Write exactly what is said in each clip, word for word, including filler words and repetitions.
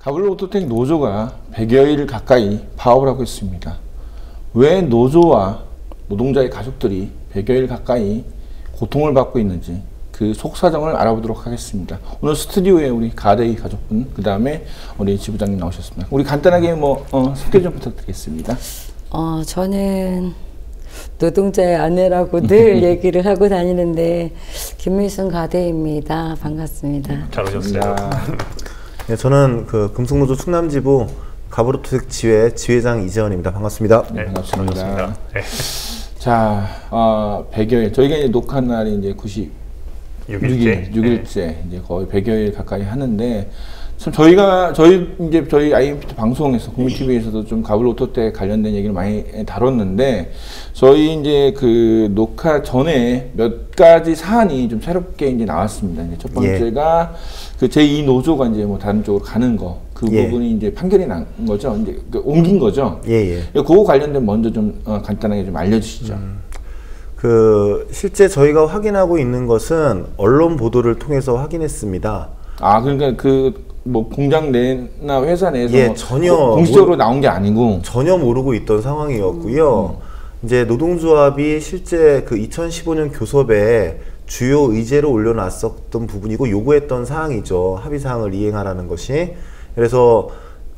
가블로토텍 노조가 백여 일 가까이 파업을 하고 있습니다. 왜 노조와 노동자의 가족들이 백여 일 가까이 고통을 받고 있는지 그 속사정을 알아보도록 하겠습니다. 오늘 스튜디오에 우리 가데이 가족분, 그 다음에 우리 지부장님 나오셨습니다. 우리 간단하게 뭐 어, 소개 좀 부탁드리겠습니다. 어, 저는 노동자의 아내라고 늘 얘기를 하고 다니는데 김미순 가데이입니다. 반갑습니다. 잘 오셨어요. 네, 저는 그 금속노조 충남지부 가브로토텍 지회 지회장 이재원입니다. 반갑습니다. 네, 반갑습니다. 반갑습니다. 네. 자, 어, 백여 일, 저희가 이제 녹화 날이 이제 구십육 일, 육 일째, 네. 이제 거의 백여 일 가까이 하는데, 참 저희가, 저희, 이제 저희 아이엠피티 방송에서, 국민티비에서도 좀 가블로토텍 관련된 얘기를 많이 다뤘는데, 저희 이제 그 녹화 전에 몇 가지 사안이 좀 새롭게 이제 나왔습니다. 이제 첫 번째가 예. 그 제이 노조가 이제 뭐 다른 쪽으로 가는 거, 그 예. 부분이 이제 판결이 난 거죠. 이제 그 옮긴 거죠. 예, 예. 그거 관련된 먼저 좀 어, 간단하게 좀 알려주시죠. 음. 그 실제 저희가 확인하고 있는 것은 언론 보도를 통해서 확인했습니다. 아, 그러니까 그 뭐 공장 내나 회사 내에서 예, 뭐 전혀 공식적으로 모르, 나온 게 아니고 전혀 모르고 있던 상황이었고요. 음. 이제 노동조합이 실제 그 이천십오 년 교섭에 주요 의제로 올려놨었던 부분이고 요구했던 사항이죠. 합의 사항을 이행하라는 것이. 그래서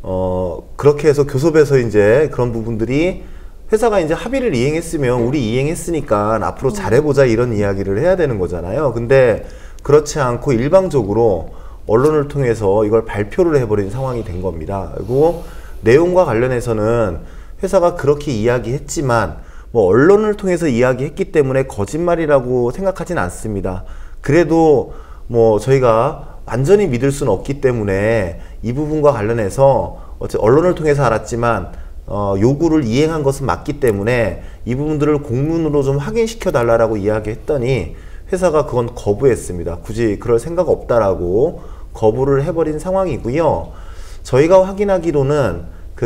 어 그렇게 해서 교섭에서 이제 그런 부분들이 회사가 이제 합의를 이행했으면 우리 이행했으니까 앞으로 잘해보자 이런 이야기를 해야 되는 거잖아요. 근데 그렇지 않고 일방적으로 언론을 통해서 이걸 발표를 해버린 상황이 된 겁니다. 그리고 내용과 관련해서는 회사가 그렇게 이야기했지만 뭐 언론을 통해서 이야기했기 때문에 거짓말이라고 생각하진 않습니다. 그래도 뭐 저희가 완전히 믿을 수는 없기 때문에 이 부분과 관련해서 어째 언론을 통해서 알았지만 어, 요구를 이행한 것은 맞기 때문에 이 부분들을 공문으로 좀 확인시켜 달라고 이야기했더니 회사가 그건 거부했습니다. 굳이 그럴 생각 없다라고 거부를 해버린 상황이고요. 저희가 확인하기로는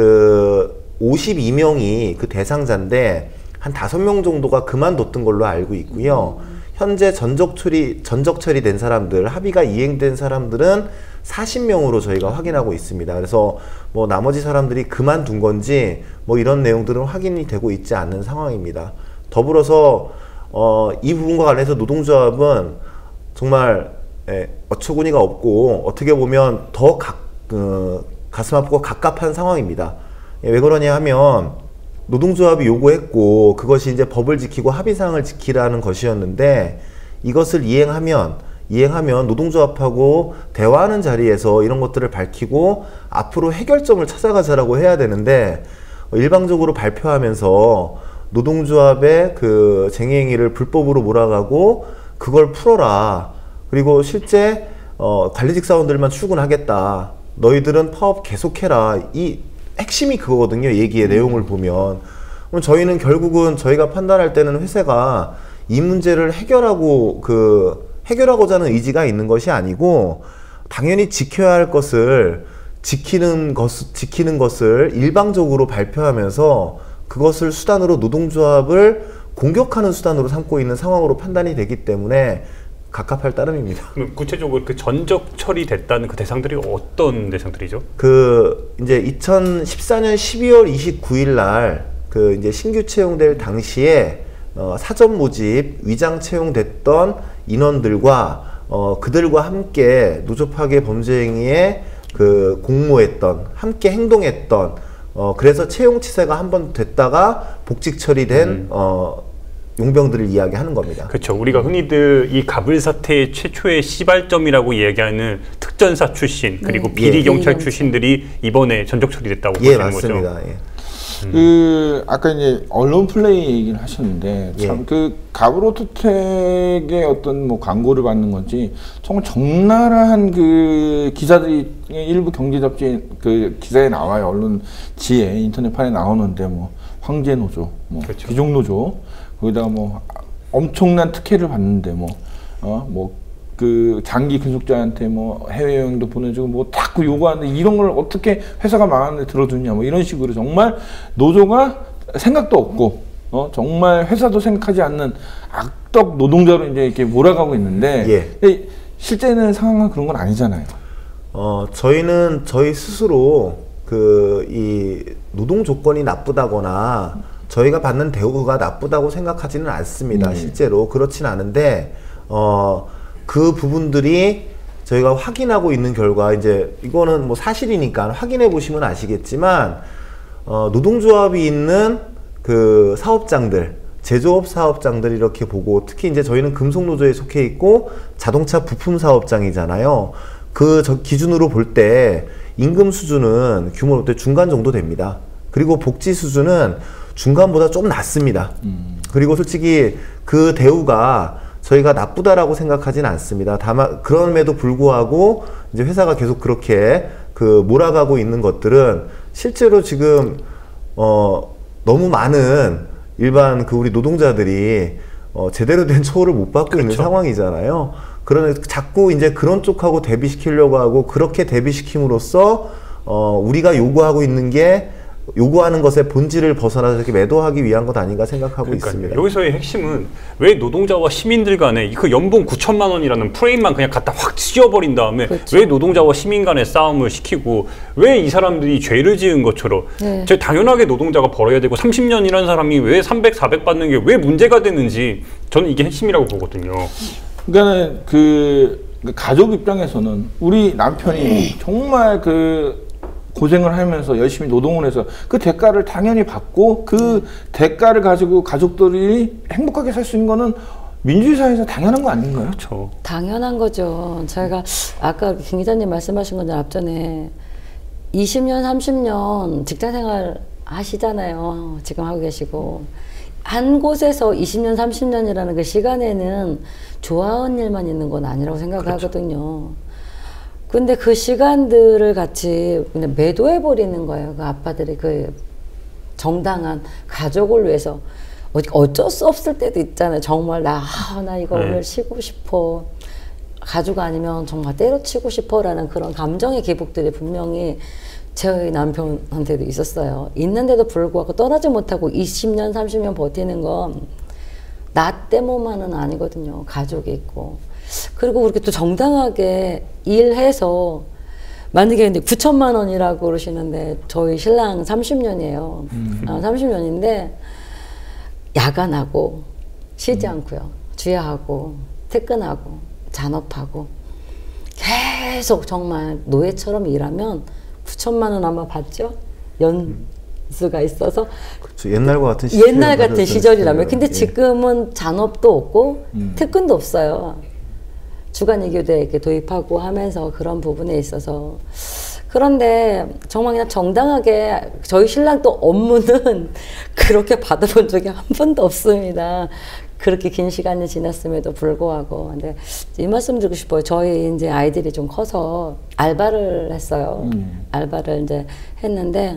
그 오십이 명이 그 대상자인데 한 다섯 명 정도가 그만뒀던 걸로 알고 있고요. 현재 전적 처리, 전적 처리된 사람들, 합의가 이행된 사람들은 사십 명으로 저희가 확인하고 있습니다. 그래서 뭐 나머지 사람들이 그만둔 건지 뭐 이런 내용들은 확인이 되고 있지 않는 상황입니다. 더불어서 어, 이 부분과 관련해서 노동조합은 정말 예, 어처구니가 없고 어떻게 보면 더 가, 그, 가슴 아프고 갑갑한 상황입니다. 예, 왜 그러냐 하면 노동조합이 요구했고 그것이 이제 법을 지키고 합의사항을 지키라는 것이었는데 이것을 이행하면 이행하면 노동조합하고 대화하는 자리에서 이런 것들을 밝히고 앞으로 해결점을 찾아가자라고 해야 되는데 일방적으로 발표하면서 노동조합의 그 쟁행위를 불법으로 몰아가고 그걸 풀어라. 그리고 실제 어, 관리직 사원들만 출근하겠다. 너희들은 파업 계속해라. 이 핵심이 그거거든요. 얘기의 내용을 보면. 그럼 저희는 결국은 저희가 판단할 때는 회사가 이 문제를 해결하고 그 해결하고자 하는 의지가 있는 것이 아니고 당연히 지켜야 할 것을 지키는 것, 지키는 것을 일방적으로 발표하면서 그것을 수단으로 노동조합을 공격하는 수단으로 삼고 있는 상황으로 판단이 되기 때문에 갑갑할 따름입니다. 그럼 구체적으로 그 전적 처리됐다는 그 대상들이 어떤 대상들이죠? 그 이제 이천십사 년 십이월 이십구일 날 그 이제 신규 채용될 당시에 어, 사전 모집 위장 채용됐던 인원들과 어, 그들과 함께 노조 파괴 범죄 행위에 그 공모했던 함께 행동했던 어, 그래서 채용 취소가 한 번 됐다가 복직 처리된 음. 어, 용병들을 이야기하는 겁니다. 그렇죠. 우리가 흔히들 이 가불 사태의 최초의 시발점이라고 이야기하는 특전사 출신 그리고 네. 비리 경찰 예. 출신들이 이번에 전적 처리됐다고 예, 보시는 거죠. 맞습니다. 예. 음. 그 아까 이제 언론 플레이 얘기를 하셨는데 참 예. 그 가브로토텍의 어떤 뭐 광고를 받는 건지 정말 적나라한 그 기사들이 일부 경제 잡지 그 기사에 나와요. 언론지에 인터넷판에 나오는데 뭐 황제 노조, 뭐 그렇죠. 귀족 노조 거기다가 뭐 엄청난 특혜를 받는데 뭐 어 뭐 그 장기 근속자한테 뭐 해외여행도 보내주고 뭐 자꾸 요구하는데 이런 걸 어떻게 회사가 망하는데 들어주냐 뭐 이런 식으로 정말 노조가 생각도 없고 어 정말 회사도 생각하지 않는 악덕 노동자로 이제 이렇게 몰아가고 있는데 예. 실제는 상황은 그런 건 아니잖아요. 어, 저희는 저희 스스로 그 이 노동 조건이 나쁘다거나 저희가 받는 대우가 나쁘다고 생각하지는 않습니다. 음. 실제로 그렇진 않은데 어, 그 부분들이 저희가 확인하고 있는 결과 이제 이거는 뭐 사실이니까 확인해 보시면 아시겠지만 어, 노동조합이 있는 그 사업장들, 제조업 사업장들 이렇게 보고 특히 이제 저희는 금속노조에 속해 있고 자동차 부품 사업장이잖아요. 그 저 기준으로 볼 때 임금 수준은 규모로 때 중간 정도 됩니다. 그리고 복지 수준은 중간보다 좀 낮습니다. 음. 그리고 솔직히 그 대우가 저희가 나쁘다라고 생각하진 않습니다. 다만 그럼에도 불구하고 이제 회사가 계속 그렇게 그 몰아가고 있는 것들은 실제로 지금 어 너무 많은 일반 그 우리 노동자들이 어 제대로 된 처우를 못 받고 그렇죠. 있는 상황이잖아요. 그러나 자꾸 이제 그런 쪽하고 대비시키려고 하고 그렇게 대비시킴으로써 어 우리가 요구하고 있는 게 요구하는 것의 본질을 벗어나서 이렇게 매도하기 위한 것 아닌가 생각하고 그러니까요. 있습니다. 여기서의 핵심은 왜 노동자와 시민들 간에 그 연봉 구천만 원이라는 프레임만 그냥 갖다 확 씌워버린 다음에 그렇죠. 왜 노동자와 시민 간의 싸움을 시키고 왜 이 사람들이 죄를 지은 것처럼 네. 제 당연하게 노동자가 벌어야 되고 삼십 년이라는 사람이 왜 삼백, 사백 받는 게 왜 문제가 되는지 저는 이게 핵심이라고 보거든요. 그러니까 그 가족 입장에서는 우리 남편이 정말 그 고생을 하면서 열심히 노동을 해서 그 대가를 당연히 받고 그 대가를 가지고 가족들이 행복하게 살 수 있는 거는 민주주의 사회에서 당연한 거 아닌가요? 그렇죠. 당연한 거죠. 저희가 아까 김 기자님 말씀하신 건데 앞전에 이십 년, 삼십 년 직장생활 하시잖아요. 지금 하고 계시고 한 곳에서 이십 년, 삼십 년이라는 그 시간에는 좋아하는 일만 있는 건 아니라고 생각을 그렇죠. 하거든요. 근데 그 시간들을 같이 그냥 매도해버리는 거예요. 그 아빠들이 그 정당한 가족을 위해서. 어쩔 수 없을 때도 있잖아요. 정말 나, 아, 나 이거 네. 오늘 쉬고 싶어. 가족 아니면 정말 때려치고 싶어라는 그런 감정의 기복들이 분명히 제 남편한테도 있었어요. 있는데도 불구하고 떠나지 못하고 이십 년, 삼십 년 버티는 건 나 때문만은 아니거든요. 가족이 있고. 그리고 그렇게 또 정당하게 일해서 만약에 근데 구천만 원이라고 그러시는데 저희 신랑 삼십 년이에요. 음. 아, 삼십 년인데 야간하고 쉬지 음. 않고요. 주야하고 퇴근하고 잔업하고 계속 정말 노예처럼 일하면 구천만 원 아마 받죠? 연수가 있어서 그렇죠. 옛날과 같은 시절 옛날 같은 시절이라면 근데 예. 지금은 잔업도 없고 음. 특근도 없어요. 주간의교대 이렇게 도입하고 하면서 그런 부분에 있어서 그런데 정말 그냥 정당하게 저희 신랑 또 업무는 그렇게 받아본 적이 한 번도 없습니다. 그렇게 긴 시간이 지났음에도 불구하고. 근데 이 말씀 드리고 싶어요. 저희 이제 아이들이 좀 커서 알바를 했어요. 음. 알바를 이제 했는데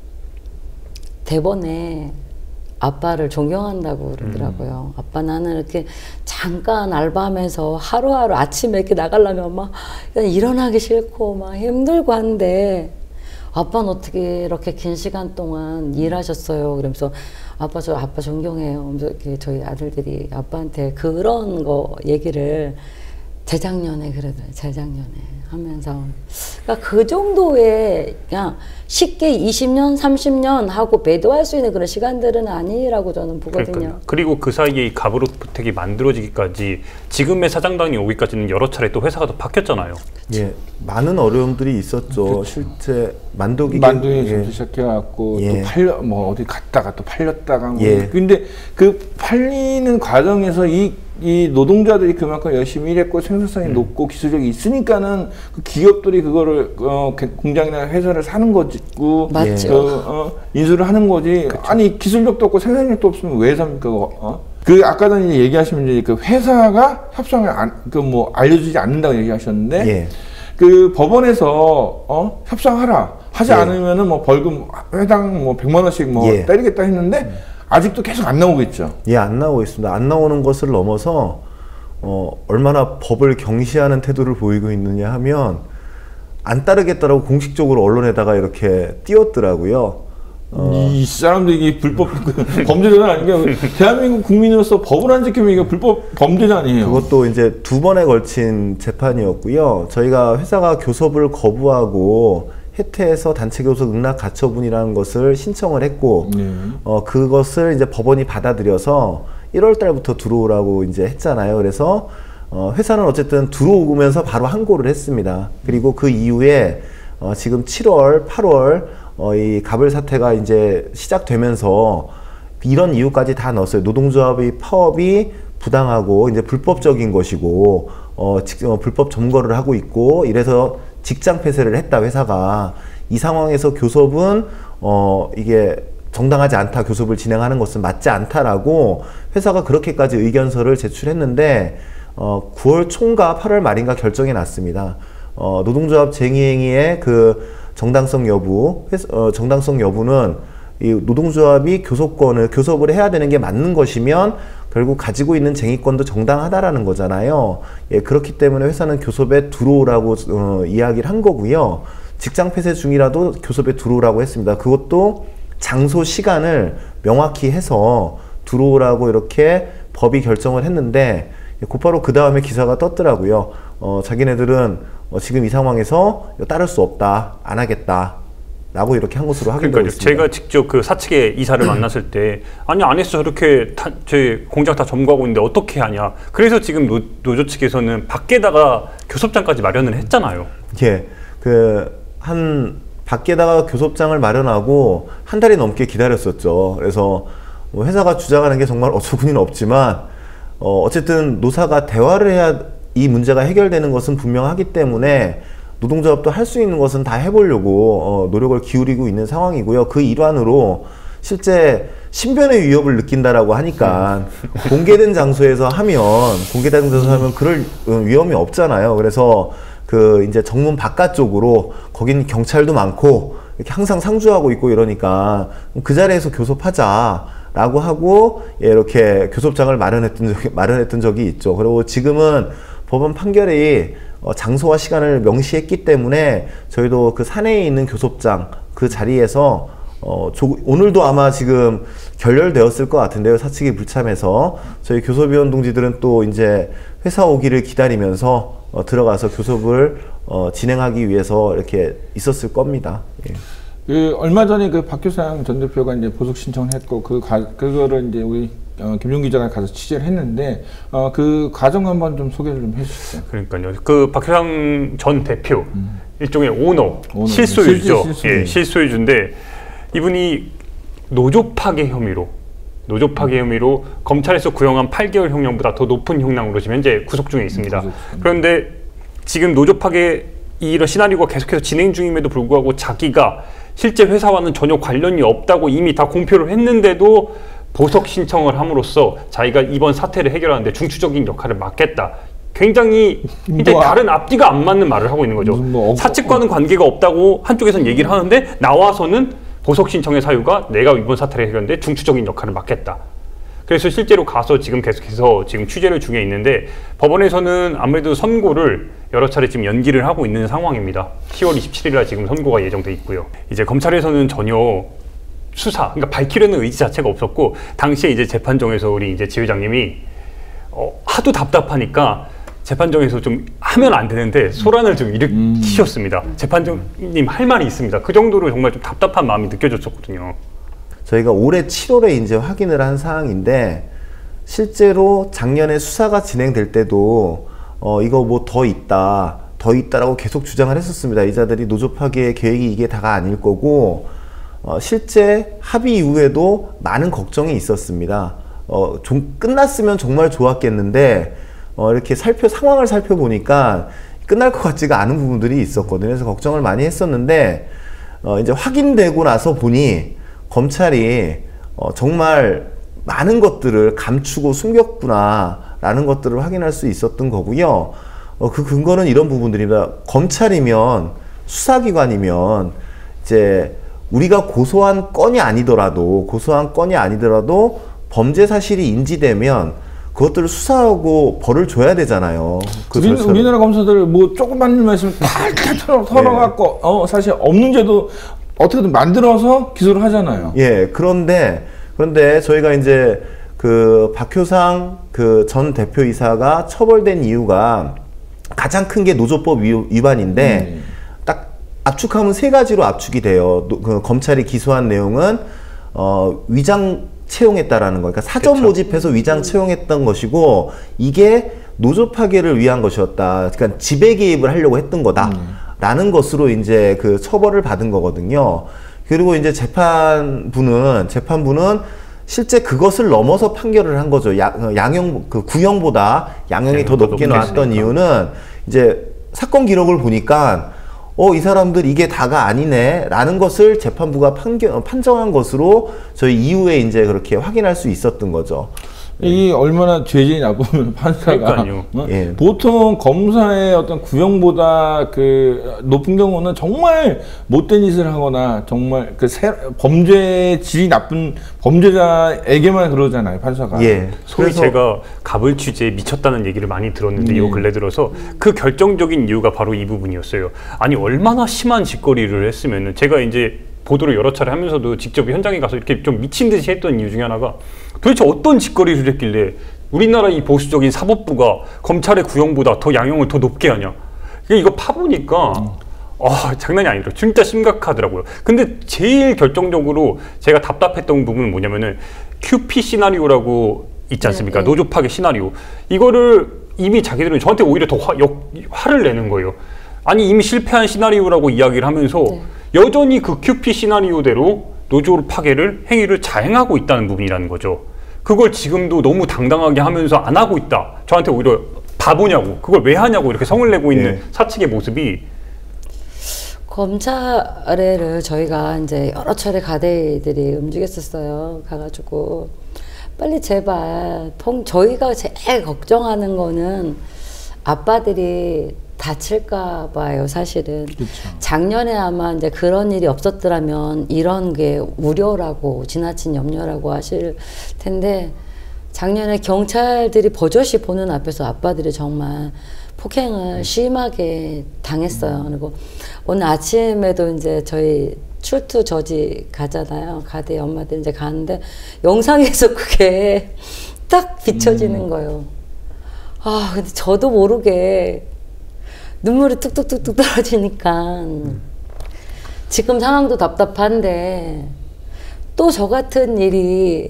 대번에 아빠를 존경한다고 그러더라고요. 음. 아빠 나는 이렇게 잠깐 알바하면서 하루하루 아침에 이렇게 나가려면 막 일어나기 싫고 막 힘들고 한데 아빠는 어떻게 이렇게 긴 시간 동안 일하셨어요. 그러면서 아빠 저 아빠 존경해요. 그래서 이렇게 저희 아들들이 아빠한테 그런 거 얘기를 재작년에 그래도 재작년에 하면서 그러니까 그 정도의 그냥 쉽게 이십 년, 삼십 년 하고 매도할 수 있는 그런 시간들은 아니라고 저는 보거든요. 그러니까요. 그리고 그 사이에 이 가부르주택이 만들어지기까지 지금의 사장당이 오기까지는 여러 차례 또 회사가 또 바뀌었잖아요. 예, 많은 어려움들이 있었죠. 그렇죠. 실제 만두기 만두에서 예. 시작해갖고 예. 또 팔려 뭐 어디 갔다가 또 팔렸다가 뭐 예. 근데 그 팔리는 과정에서 이 이 노동자들이 그만큼 열심히 일했고 생산성이 음. 높고 기술력이 있으니까는 그 기업들이 그거를 어, 공장이나 회사를 사는 거고 맞죠. 어, 어, 인수를 하는 거지. 그쵸. 아니 기술력도 없고 생산력도 없으면 왜 삽니까? 어? 그 아까 전에 얘기하시면 이제 그 회사가 협상을 안 그 뭐 알려주지 않는다고 얘기하셨는데 예. 그 법원에서 어? 협상하라 하지 예. 않으면은 뭐 벌금 회당 뭐 백만 원씩 뭐 예. 때리겠다 했는데. 음. 아직도 계속 안 나오고 있죠. 예, 안 나오고 있습니다. 안 나오는 것을 넘어서 어, 얼마나 법을 경시하는 태도를 보이고 있느냐 하면 안 따르겠다라고 공식적으로 언론에다가 이렇게 띄웠더라고요. 어. 이 사람들이 이게 불법 범죄자는 아니고 대한민국 국민으로서 법을 안 지키면 이게 불법 범죄자 아니에요. 그것도 이제 두 번에 걸친 재판이었고요. 저희가 회사가 교섭을 거부하고 해태해서 단체 교섭 응납 가처분이라는 것을 신청을 했고, 네. 어, 그것을 이제 법원이 받아들여서 일월 달부터 들어오라고 이제 했잖아요. 그래서 어, 회사는 어쨌든 들어오면서 바로 항고를 했습니다. 그리고 그 이후에 어, 지금 칠월, 팔월 어, 이 가벌 사태가 이제 시작되면서 이런 이유까지 다 넣었어요. 노동조합의 파업이 부당하고 이제 불법적인 것이고 어, 직, 어, 불법 점거를 하고 있고 이래서 직장 폐쇄를 했다 회사가. 이 상황에서 교섭은 어, 이게 정당하지 않다, 교섭을 진행하는 것은 맞지 않다라고 회사가 그렇게까지 의견서를 제출했는데 어, 구월 초인가 팔월 말인가 결정이 났습니다. 어, 노동조합 쟁의행위의 그 정당성 여부, 회사, 어, 정당성 여부는 이 노동조합이 교섭권을, 교섭을 해야 되는 게 맞는 것이면 결국 가지고 있는 쟁의권도 정당하다라는 거잖아요. 예, 그렇기 때문에 회사는 교섭에 들어오라고 어, 이야기를 한 거고요. 직장 폐쇄 중이라도 교섭에 들어오라고 했습니다. 그것도 장소, 시간을 명확히 해서 들어오라고 이렇게 법이 결정을 했는데 곧바로 그 다음에 기사가 떴더라고요. 어, 자기네들은 어, 지금 이 상황에서 따를 수 없다, 안 하겠다 라고 이렇게 한 것으로 확인되고 있습니다. 제가 직접 그 사측의 이사를 만났을 때 아니 안에서 저렇게 타, 제 공장 다 점거하고 있는데 어떻게 하냐. 그래서 지금 노, 노조 측에서는 밖에다가 교섭장까지 마련을 했잖아요. 예, 그 한 밖에다가 교섭장을 마련하고 한 달이 넘게 기다렸었죠. 그래서 뭐 회사가 주장하는 게 정말 어처구니는 없지만 어, 어쨌든 노사가 대화를 해야 이 문제가 해결되는 것은 분명하기 때문에 노동조합도 할 수 있는 것은 다 해보려고 어, 노력을 기울이고 있는 상황이고요. 그 일환으로 실제 신변의 위협을 느낀다라고 하니까 공개된 장소에서 하면 공개된 장소에서 하면 그럴 위험이 없잖아요. 그래서 그 이제 정문 바깥쪽으로 거긴 경찰도 많고 이렇게 항상 상주하고 있고 이러니까 그 자리에서 교섭하자라고 하고 예, 이렇게 교섭장을 마련했던 적이, 마련했던 적이 있죠. 그리고 지금은 법원 판결이 어, 장소와 시간을 명시했기 때문에 저희도 그 사내에 있는 교섭장 그 자리에서 어, 조, 오늘도 아마 지금 결렬되었을 것 같은데요. 사측이 불참해서 저희 교섭위원 동지들은 또 이제 회사 오기를 기다리면서 어, 들어가서 교섭을 어, 진행하기 위해서 이렇게 있었을 겁니다. 예. 그 얼마 전에 그 박규상 전 대표가 이제 보석 신청했고 그 가, 그거를 이제 우리 어, 김용 기자가 가서 취재를 했는데 어, 그 과정 한번 좀 소개를 좀 해주시죠. 그러니까요. 그 박규상 전 대표 음. 일종의 오너, 오너 실소유주죠. 실소유주. 예, 실소유주인데 이분이 노조 파괴 혐의로 노조 파괴 혐의로 검찰에서 구형한 팔 개월 형량보다 더 높은 형량으로 지금 현재 구속 중에 있습니다. 음, 그런데 지금 노조 파괴 이런 시나리오가 계속해서 진행 중임에도 불구하고 자기가 실제 회사와는 전혀 관련이 없다고 이미 다 공표를 했는데도 보석 신청을 함으로써 자기가 이번 사태를 해결하는데 중추적인 역할을 맡겠다. 굉장히 이제 뭐, 다른 앞뒤가 안 맞는 말을 하고 있는 거죠. 뭐, 사측과는 관계가 없다고 한쪽에서는 얘기를 하는데 나와서는 보석 신청의 사유가 내가 이번 사태를 해결하는데 중추적인 역할을 맡겠다. 그래서 실제로 가서 지금 계속해서 지금 취재를 중에 있는데 법원에서는 아무래도 선고를 여러 차례 지금 연기를 하고 있는 상황입니다. 시월 이십칠일날 지금 선고가 예정돼 있고요. 이제 검찰에서는 전혀 수사, 그러니까 밝히려는 의지 자체가 없었고 당시에 이제 재판정에서 우리 이제 지 회장님이 어, 하도 답답하니까 재판정에서 좀 하면 안 되는데 소란을 좀 일으키셨습니다. 음. 재판장님 할 말이 있습니다. 그 정도로 정말 좀 답답한 마음이 느껴졌었거든요. 저희가 올해 칠월에 이제 확인을 한 사항인데 실제로 작년에 수사가 진행될 때도 어 이거 뭐 더 있다 더 있다라고 계속 주장을 했었습니다. 이자들이 노조 파괴 계획이 이게 다가 아닐 거고 어 실제 합의 이후에도 많은 걱정이 있었습니다. 어 좀 끝났으면 정말 좋았겠는데 어 이렇게 살펴 상황을 살펴보니까 끝날 것 같지가 않은 부분들이 있었거든요. 그래서 걱정을 많이 했었는데 어 이제 확인되고 나서 보니 검찰이 어 정말 많은 것들을 감추고 숨겼구나 라는 것들을 확인할 수 있었던 거고요. 어 그 근거는 이런 부분들입니다. 검찰이면 수사기관이면 이제 우리가 고소한 건이 아니더라도 고소한 건이 아니더라도 범죄 사실이 인지되면 그것들을 수사하고 벌을 줘야 되잖아요. 그 우리, 우리나라 검사들 뭐 조그만 일만 있으면 다 털어갖고 네. 어 사실 없는 죄도 어떻게든 만들어서 기소를 하잖아요. 예, 그런데 그런데 저희가 이제 그 박효상 그 전 대표이사가 처벌된 이유가 가장 큰 게 노조법 위반인데 음. 딱 압축하면 세 가지로 압축이 돼요. 노, 그 검찰이 기소한 내용은 어, 위장 채용했다라는 거, 그러니까 사전 그쵸. 모집해서 위장 채용했던 것이고 이게 노조 파괴를 위한 것이었다. 그러니까 지배 개입을 하려고 했던 거다라는 음. 것으로 이제 그 처벌을 받은 거거든요. 그리고 이제 재판부는 재판부는 실제 그것을 넘어서 판결을 한 거죠. 양, 양형 그 구형보다 양형이 더 높게 나왔던 이유는 이제 사건 기록을 보니까 어, 이 사람들 이게 다가 아니네 라는 것을 재판부가 판결, 판정한 것으로 저희 이후에 이제 그렇게 확인할 수 있었던 거죠. 이게 얼마나 죄질이 나쁘면 판사가 어? 예. 보통 검사의 어떤 구형보다 그 높은 경우는 정말 못된 짓을 하거나 정말 그 세, 범죄의 질이 나쁜 범죄자에게만 그러잖아요, 판사가. 예. 소위 제가 갑을 취재에 미쳤다는 얘기를 많이 들었는데 예. 요 근래 들어서 그 결정적인 이유가 바로 이 부분이었어요. 아니 얼마나 심한 짓거리를 했으면은 제가 이제 보도를 여러 차례 하면서도 직접 현장에 가서 이렇게 좀 미친 듯이 했던 이유 중에 하나가 도대체 어떤 짓거리를 했길래 우리나라 이 보수적인 사법부가 검찰의 구형보다 더 양형을 더 높게 하냐. 이거 파보니까 음. 아, 장난이 아니더라고요. 진짜 심각하더라고요. 근데 제일 결정적으로 제가 답답했던 부분은 뭐냐면은 큐피 시나리오라고 있지 않습니까? 네, 네. 노조 파괴 시나리오. 이거를 이미 자기들은 저한테 오히려 더 화, 역, 화를 내는 거예요. 아니 이미 실패한 시나리오라고 이야기를 하면서 네. 여전히 그 큐피 시나리오대로 노조 파괴를 행위를 자행하고 있다는 부분이라는 거죠. 그걸 지금도 너무 당당하게 하면서 안 하고 있다. 저한테 오히려 바보냐고, 그걸 왜 하냐고 이렇게 성을 내고 있는 네. 사측의 모습이. 검찰에를 저희가 이제 여러 차례 가대들이 움직였었어요. 가가지고 빨리 제발 통 저희가 제일 걱정하는 거는 아빠들이 다칠까 봐요, 사실은. 그쵸. 작년에 아마 이제 그런 일이 없었더라면 이런 게 우려라고, 지나친 염려라고 하실 텐데, 작년에 경찰들이 버젓이 보는 앞에서 아빠들이 정말 폭행을 심하게 당했어요. 그리고 오늘 아침에도 이제 저희 출투 저지 가잖아요. 가대 엄마들 이제 가는데, 영상에서 그게 딱 비춰지는 음. 거예요. 아, 근데 저도 모르게 눈물이 뚝뚝뚝뚝 떨어지니까 지금 상황도 답답한데 또 저 같은 일이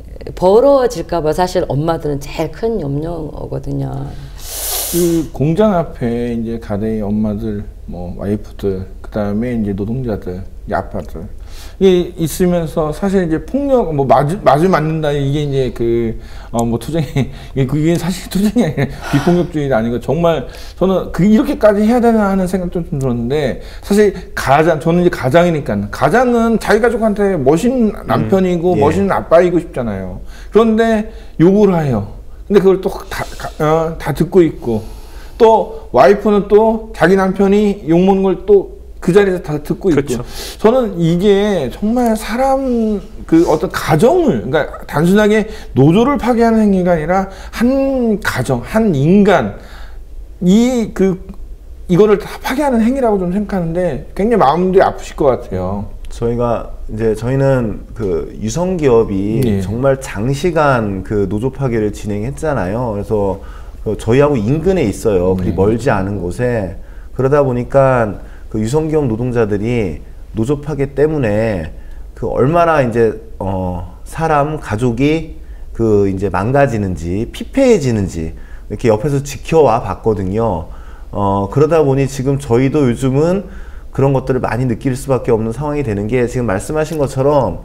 벌어질까봐 사실 엄마들은 제일 큰 염려거든요. 그 공장 앞에 이제 가대의 엄마들, 뭐 와이프들, 그 다음에 이제 노동자들, 이제 아빠들 이게 있으면서 사실 이제 폭력 뭐 맞을 맞을 맞는다 이게 이제 그 어 뭐 투쟁이 그게 사실 투쟁이 아니라 비폭력주의가 아니고 정말 저는 그 이렇게까지 해야 되나 하는 생각 좀 들었는데 사실 가장 저는 이제 가장이니까 가장은 자기 가족한테 멋있는 남편이고 음, 예. 멋있는 아빠이고 싶잖아요. 그런데 욕을 해요. 근데 그걸 또 다 어, 다 듣고 있고 또 와이프는 또 자기 남편이 욕 먹는 걸 또 그 자리에서 다 듣고 있고. 그쵸. 저는 이게 정말 사람 그 어떤 가정을, 그러니까 단순하게 노조를 파괴하는 행위가 아니라 한 가정, 한 인간 이 그 이거를 다 파괴하는 행위라고 좀 생각하는데 굉장히 마음도 아프실 것 같아요. 저희가 이제 저희는 그 유성 기업이 네. 정말 장시간 그 노조 파괴를 진행했잖아요. 그래서 그 저희하고 인근에 있어요. 그리 네. 멀지 않은 곳에. 그러다 보니까 그 유성기업 노동자들이 노조 파괴 때문에 그 얼마나 이제 어 사람 가족이 그 이제 망가지는지 피폐해지는지 이렇게 옆에서 지켜와 봤거든요. 어 그러다 보니 지금 저희도 요즘은 그런 것들을 많이 느낄 수밖에 없는 상황이 되는 게 지금 말씀하신 것처럼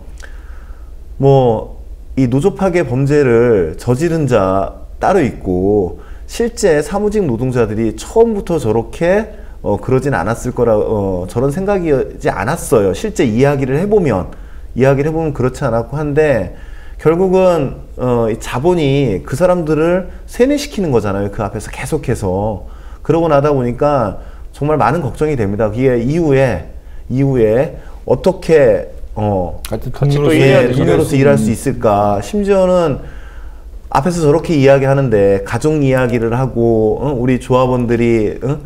뭐 이 노조 파괴 범죄를 저지른 자 따로 있고 실제 사무직 노동자들이 처음부터 저렇게 어, 그러진 않았을 거라, 어, 저런 생각이지 않았어요. 실제 이야기를 해보면, 이야기를 해보면 그렇지 않았고 한데, 결국은, 어, 이 자본이 그 사람들을 세뇌시키는 거잖아요. 그 앞에서 계속해서. 그러고 나다 보니까 정말 많은 걱정이 됩니다. 그게 이후에, 이후에 어떻게, 어, 같이 돈으로서, 예, 돈으로서 일할 수 있을까. 심지어는 앞에서 저렇게 이야기하는데, 가족 이야기를 하고, 어? 우리 조합원들이, 어?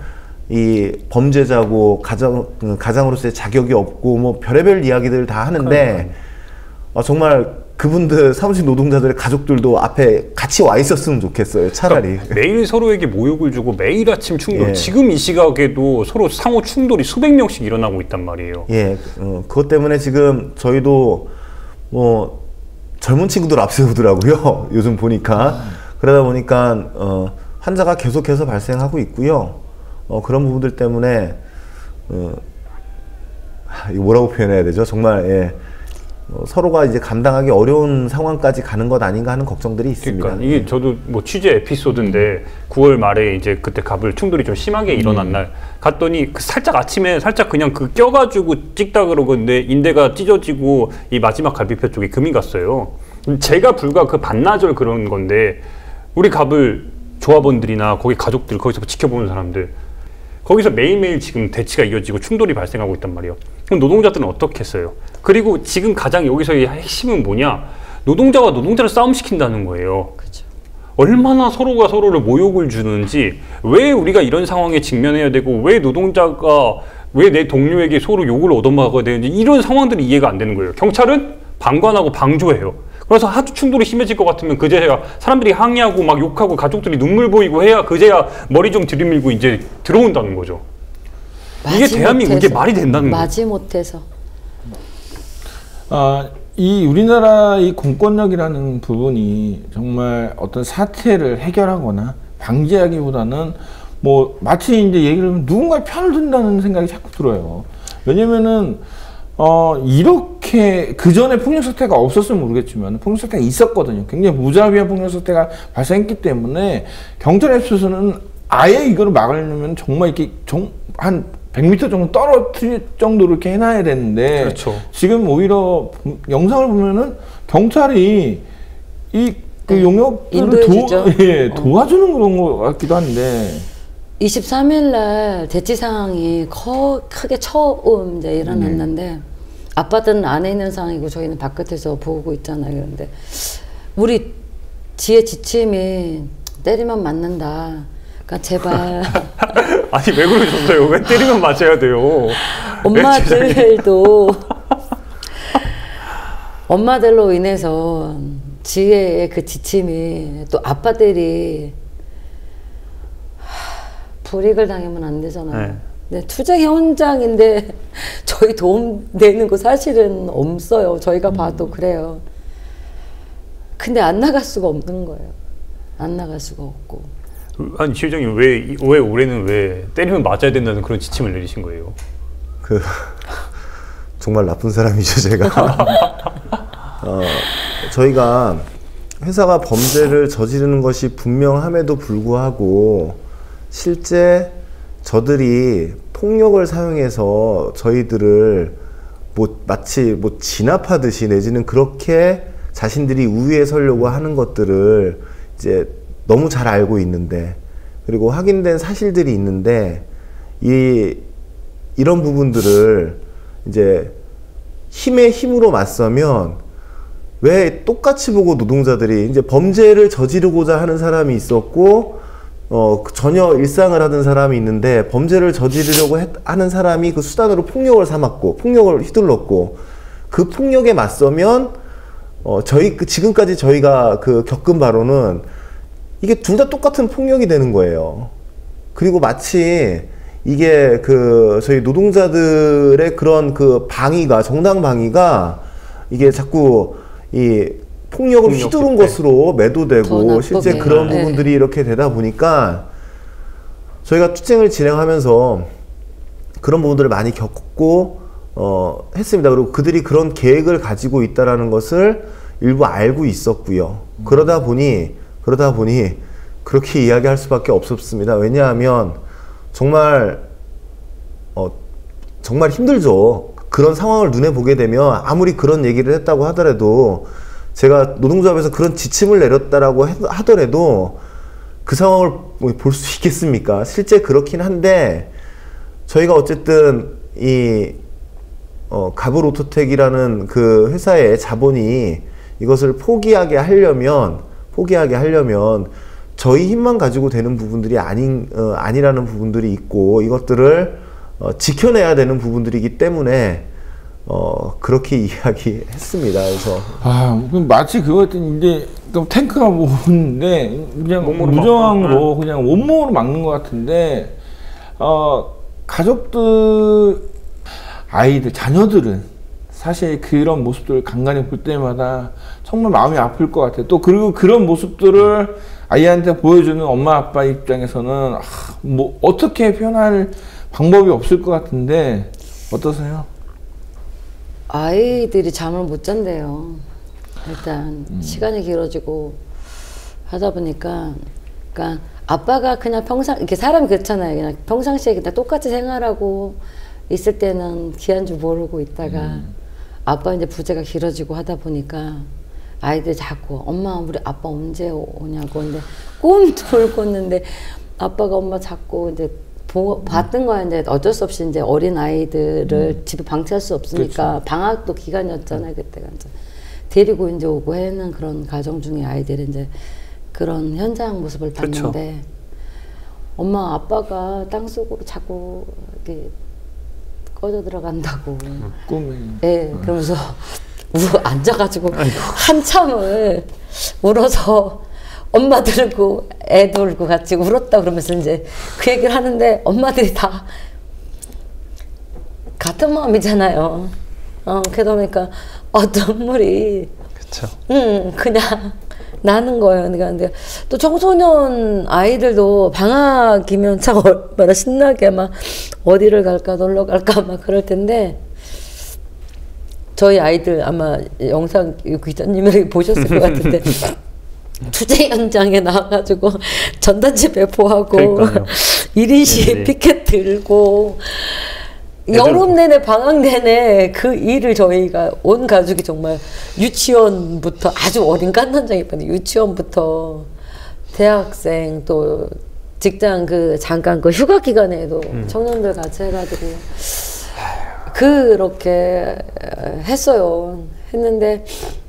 이 범죄자고 가장 가장으로서의 자격이 없고 뭐 별의별 이야기들 다 하는데 어, 정말 그분들 사무실 노동자들의 가족들도 앞에 같이 와 있었으면 좋겠어요. 차라리. 그러니까 매일 서로에게 모욕을 주고 매일 아침 충돌. 예. 지금 이 시각에도 서로 상호 충돌이 수백 명씩 일어나고 있단 말이에요. 예, 어, 그것 때문에 지금 저희도 뭐 젊은 친구들 앞세우더라고요. 요즘 보니까. 그러다 보니까 어, 환자가 계속해서 발생하고 있고요. 어, 그런 부분들 때문에 어, 이거 뭐라고 표현해야 되죠? 정말 예, 어, 서로가 이제 감당하기 어려운 상황까지 가는 것 아닌가 하는 걱정들이 있습니다. 그러니까 이게 저도 뭐 취재 에피소드인데 구월 말에 이제 그때 갑을 충돌이 좀 심하게 일어난 날 갔더니 그 살짝 아침에 살짝 그냥 그 껴가지고 찍다 그러는데 인대가 찢어지고 이 마지막 갈비뼈 쪽에 금이 갔어요. 제가 불과 그 반나절 그런 건데 우리 갑을 조합원들이나 거기 가족들 거기서 지켜보는 사람들 거기서 매일매일 지금 대치가 이어지고 충돌이 발생하고 있단 말이에요. 그럼 노동자들은 어떻게 했어요? 그리고 지금 가장 여기서의 핵심은 뭐냐? 노동자와 노동자를 싸움시킨다는 거예요. 그렇죠. 얼마나 서로가 서로를 모욕을 주는지, 왜 우리가 이런 상황에 직면해야 되고, 왜 노동자가 왜 내 동료에게 서로 욕을 얻어먹어야 되는지 이런 상황들이 이해가 안 되는 거예요. 경찰은 방관하고 방조해요. 그래서 하도 충돌이 심해질 것 같으면 그제야 사람들이 항의하고 막 욕하고 가족들이 눈물 보이고 해야 그제야 머리 좀 들이밀고 이제 들어온다는 거죠. 이게 대한민국 이게 말이 된다는 거예요. 마지 못해서. 아, 이 우리나라 이 공권력이라는 부분이 정말 어떤 사태를 해결하거나 방지하기보다는 뭐 마치 이제 얘기를 하면 누군가의 편을 든다는 생각이 자꾸 들어요. 왜냐면은 어 이렇게 그 전에 폭력 사태가 없었으면 모르겠지만 폭력 사태가 있었거든요. 굉장히 무자비한 폭력 사태가 발생했기 때문에 경찰에 있어서는 아예 이거를 막으려면 정말 이렇게 정, 한 백 미터 정도 떨어뜨릴 정도로 이렇게 해놔야 되는데 그렇죠. 지금 오히려 영상을 보면은 경찰이 이 그 네. 용역들을 도, 예, 어. 도와주는 그런 것 같기도 한데 이십삼 일 날 대치 상황이 커, 크게 처음 이제 일어났는데 네. 아빠들은 안에 있는 상황이고 저희는 바깥에서 보고 있잖아요. 그런데 우리 지혜 지침이 때리면 맞는다. 그러니까 제발 아니 왜 그러셨어요? 왜 때리면 맞아야 돼요? 엄마들도 엄마들로 인해서 지혜의 그 지침이 또 아빠들이 불이익을 당하면 안 되잖아요. 네. 네, 투쟁 현장인데 저희 도움 되는 거 사실은 없어요. 저희가 봐도 그래요. 근데 안 나갈 수가 없는 거예요. 안 나갈 수가 없고. 아니 실장님 왜, 왜 올해는 왜 때리면 맞아야 된다는 그런 지침을 내리신 거예요? 그 정말 나쁜 사람이죠 제가. 어, 저희가 회사가 범죄를 저지르는 것이 분명함에도 불구하고 실제 저들이 폭력을 사용해서 저희들을 뭐 마치 뭐 진압하듯이 내지는 그렇게 자신들이 우위에 서려고 하는 것들을 이제 너무 잘 알고 있는데, 그리고 확인된 사실들이 있는데 이 이런 부분들을 이제 힘의 힘으로 맞서면 왜 똑같이 보고 노동자들이 이제 범죄를 저지르고자 하는 사람이 있었고 어 전혀 일상을 하던 사람이 있는데 범죄를 저지르려고 했, 하는 사람이 그 수단으로 폭력을 삼았고 폭력을 휘둘렀고 그 폭력에 맞서면 어 저희 그 지금까지 저희가 그 겪은 바로는 이게 둘 다 똑같은 폭력이 되는 거예요. 그리고 마치 이게 그 저희 노동자들의 그런 그 방위가 정당 방위가 이게 자꾸 이 폭력을 휘두른 것으로 매도되고 실제 그런 네. 부분들이 이렇게 되다 보니까 저희가 투쟁을 진행하면서 그런 부분들을 많이 겪고 어, 했습니다. 그리고 그들이 그런 계획을 가지고 있다라는 것을 일부 알고 있었고요. 음. 그러다 보니 그러다 보니 그렇게 이야기할 수밖에 없었습니다. 왜냐하면 정말 어, 정말 힘들죠. 그런 상황을 눈에 보게 되면 아무리 그런 얘기를 했다고 하더라도 제가 노동조합에서 그런 지침을 내렸다라고 하더라도 그 상황을 볼 수 있겠습니까? 실제 그렇긴 한데 저희가 어쨌든 이 어, 가브로토텍이라는 그 회사의 자본이 이것을 포기하게 하려면 포기하게 하려면 저희 힘만 가지고 되는 부분들이 아닌 어, 아니라는 부분들이 있고 이것들을 어, 지켜내야 되는 부분들이기 때문에 어, 그렇게 이야기했습니다. 그래서 아, 마치 그것도 이제 탱크가 오는데 그냥 무저항으로 그냥 온몸으로 막는 것 같은데 어, 가족들, 아이들, 자녀들은 사실 그런 모습들을 간간히 볼 때마다 정말 마음이 아플 것 같아요. 또 그리고 그런 모습들을 아이한테 보여주는 엄마 아빠 입장에서는 아, 뭐 어떻게 표현할 방법이 없을 것 같은데 어떠세요? 아이들이 잠을 못 잔대요. 일단 음. 시간이 길어지고 하다 보니까, 그러니까 아빠가 그냥 평상 이렇게 사람이 그렇잖아요. 그냥 평상시에 그냥 똑같이 생활하고 있을 때는 귀한 줄 모르고 있다가 음. 아빠 이제 부재가 길어지고 하다 보니까 아이들이 자꾸 엄마 우리 아빠 언제 오냐고. 근데 꿈도 꿨는데 아빠가 엄마 자꾸 이제 보, 봤던 거야. 이제 어쩔 수 없이 이제 어린 아이들을 음. 집에 방치할 수 없으니까 그쵸. 방학도 기간이었잖아요. 그때가 이제 데리고 이제 오고 하는 그런 가정 중에 아이들이 이제 그런 현장 모습을 봤는데 그쵸. 엄마 아빠가 땅속으로 자꾸 이렇게 꺼져 들어간다고. 꿈이. 네, 음. 그러면서 우 앉아가지고 아이고. 한참을 울어서 엄마 들고 애 들고 같이 울었다 그러면서 이제 그 얘기를 하는데 엄마들이 다 같은 마음이잖아요. 어, 그러다 보니까 어, 눈물이 그쵸. 응, 그냥 나는 거예요. 근데 또 청소년 아이들도 방학이면 참 얼마나 신나게 막 어디를 갈까 놀러 갈까 막 그럴 텐데 저희 아이들 아마 영상 기자님이 보셨을 것 같은데 투쟁 현장에 나와가지고 전단지 배포하고 일 인씩 네. 피켓 들고 여름 내내 방학 내내 그 일을 저희가 온 가족이 정말 유치원부터 아주 어린 깐난장이거든요. 유치원부터 대학생 또 직장 그 잠깐 그 휴가 기간에도 음. 청년들 같이 해가지고 그렇게 했어요. 했는데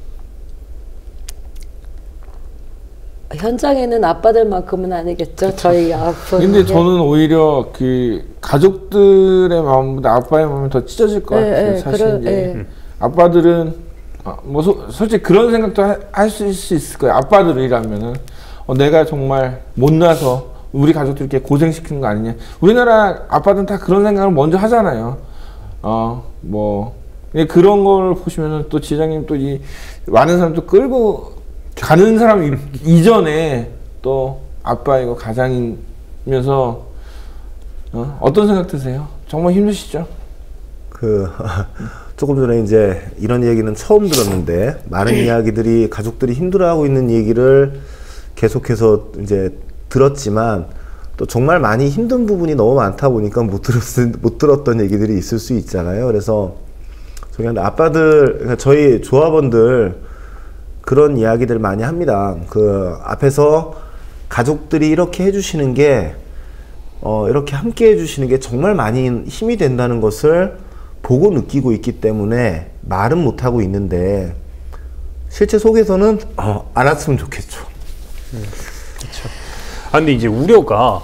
현장에는 아빠들만큼은 아니겠죠. 그쵸. 저희 아픈. 근데 저는 오히려 그 가족들의 마음보다 아빠의 마음이 더 찢어질 것 네, 같아요. 네, 사실 그러, 이제 네. 아빠들은 뭐 소, 솔직히 그런 생각도 할 수 있을 거예요. 아빠들이라면은 어, 내가 정말 못나서 우리 가족들 이렇게 고생시키는 거 아니냐. 우리나라 아빠들은 다 그런 생각을 먼저 하잖아요. 어, 뭐 그런 걸 보시면은 또 지장님 또 이 많은 사람도 끌고 가는 사람 이전에 또 아빠이고 가장이면서 어? 어떤 생각 드세요? 정말 힘드시죠? 그 조금 전에 이제 이런 얘기는 처음 들었는데 많은 이야기들이 가족들이 힘들어하고 있는 얘기를 계속해서 이제 들었지만 또 정말 많이 힘든 부분이 너무 많다 보니까 못 들었 못 들었던 얘기들이 있을 수 있잖아요. 그래서 저희 아빠들 저희 조합원들 그런 이야기들 많이 합니다. 그 앞에서 가족들이 이렇게 해주시는 게 어, 이렇게 함께 해주시는 게 정말 많이 힘이 된다는 것을 보고 느끼고 있기 때문에 말은 못하고 있는데 실제 속에서는 어, 알았으면 좋겠죠. 음, 그렇죠. 아 근데 이제 우려가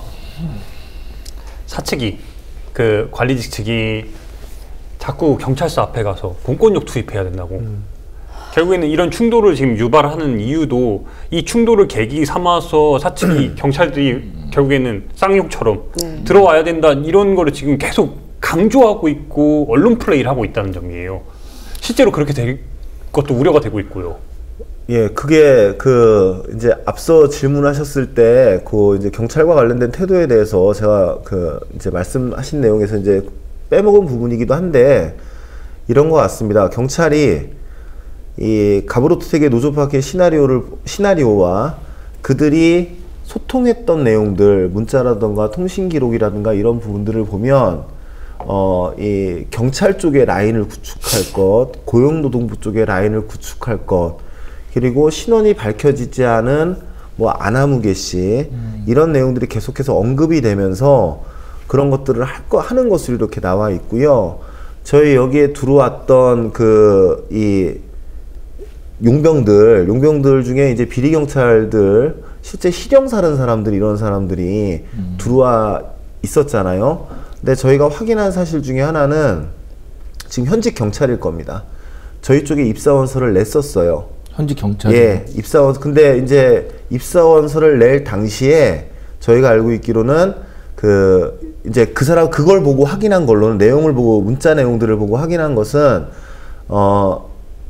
사측이 그 관리직 측이 자꾸 경찰서 앞에 가서 공권력 투입해야 된다고. 음. 결국에는 이런 충돌을 지금 유발하는 이유도 이 충돌을 계기 삼아서 사측이 경찰들이 결국에는 쌍욕처럼 네. 들어와야 된다 이런 거를 지금 계속 강조하고 있고 언론 플레이를 하고 있다는 점이에요. 실제로 그렇게 될 것도 우려가 되고 있고요. 예, 그게 그 이제 앞서 질문하셨을 때 그 이제 경찰과 관련된 태도에 대해서 제가 그 이제 말씀하신 내용에서 이제 빼먹은 부분이기도 한데 이런 것 같습니다. 경찰이 이 가브로트 세계 노조파키의 시나리오를 시나리오와 그들이 소통했던 내용들 문자라든가 통신 기록이라든가 이런 부분들을 보면 어, 이 경찰 쪽의 라인을 구축할 것, 고용노동부 쪽의 라인을 구축할 것, 그리고 신원이 밝혀지지 않은 뭐 아나무개 씨 음. 이런 내용들이 계속해서 언급이 되면서 그런 것들을 할 거, 하는 것으로 이렇게 나와 있고요. 저희 여기에 들어왔던 그 이 용병들, 용병들 중에 이제 비리 경찰들, 실제 실형 사는 사람들, 이런 사람들이 음. 들어와 있었잖아요. 근데 저희가 확인한 사실 중에 하나는 지금 현직 경찰일 겁니다. 저희 쪽에 입사원서를 냈었어요. 현직 경찰? 예, 입사원. 근데 이제 입사원서를 낼 당시에 저희가 알고 있기로는 그 이제 그 사람 그걸 보고 확인한 걸로는, 내용을 보고, 문자 내용들을 보고 확인한 것은 어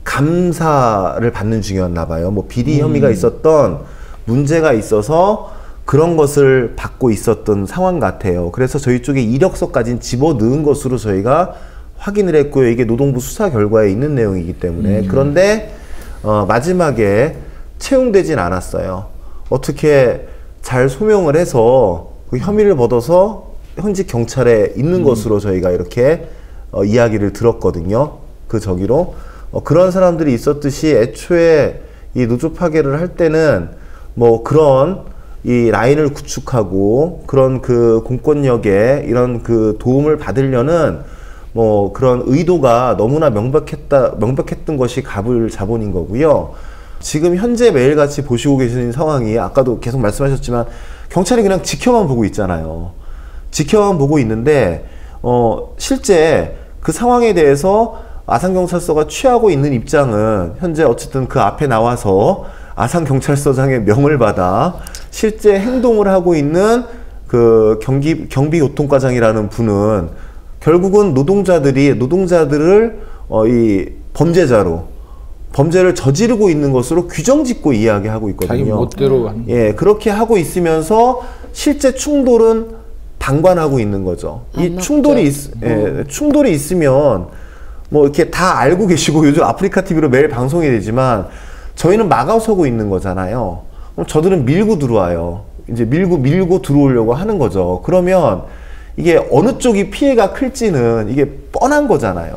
감사를 받는 중이었나 봐요. 뭐 비리 혐의가 음. 있었던, 문제가 있어서 그런 것을 받고 있었던 상황 같아요. 그래서 저희 쪽에 이력서까지 집어넣은 것으로 저희가 확인을 했고요. 이게 노동부 수사 결과에 있는 내용이기 때문에. 음. 그런데 어, 마지막에 채용되진 않았어요. 어떻게 잘 소명을 해서 그 혐의를 벗어서 현직 경찰에 있는 음. 것으로 저희가 이렇게 어, 이야기를 들었거든요. 그 저기로 어, 그런 사람들이 있었듯이 애초에 이 노조 파괴를 할 때는 뭐 그런 이 라인을 구축하고 그런 그 공권력에 이런 그 도움을 받으려는 뭐 그런 의도가 너무나 명백했다, 명백했던 것이 갑을 자본인 거고요. 지금 현재 매일같이 보시고 계시는 상황이, 아까도 계속 말씀하셨지만 경찰이 그냥 지켜만 보고 있잖아요. 지켜만 보고 있는데 어 실제 그 상황에 대해서 아산경찰서가 취하고 있는 입장은 현재 어쨌든 그 앞에 나와서 아산경찰서장의 명을 받아 실제 행동을 하고 있는 그 경기, 경비교통과장이라는 분은 결국은 노동자들이, 노동자들을 어, 이 범죄자로, 범죄를 저지르고 있는 것으로 규정짓고 이야기하고 있거든요. 자기 멋대로 하는. 예, 그렇게 하고 있으면서 실제 충돌은 방관하고 있는 거죠. 이 충돌이, 있, 예, 충돌이 있으면 뭐 이렇게 다 알고 계시고 요즘 아프리카 티비로 매일 방송이 되지만 저희는 막아서고 있는 거잖아요. 그럼 저들은 밀고 들어와요. 이제 밀고 밀고 들어오려고 하는 거죠. 그러면 이게 어느 쪽이 피해가 클지는 이게 뻔한 거잖아요.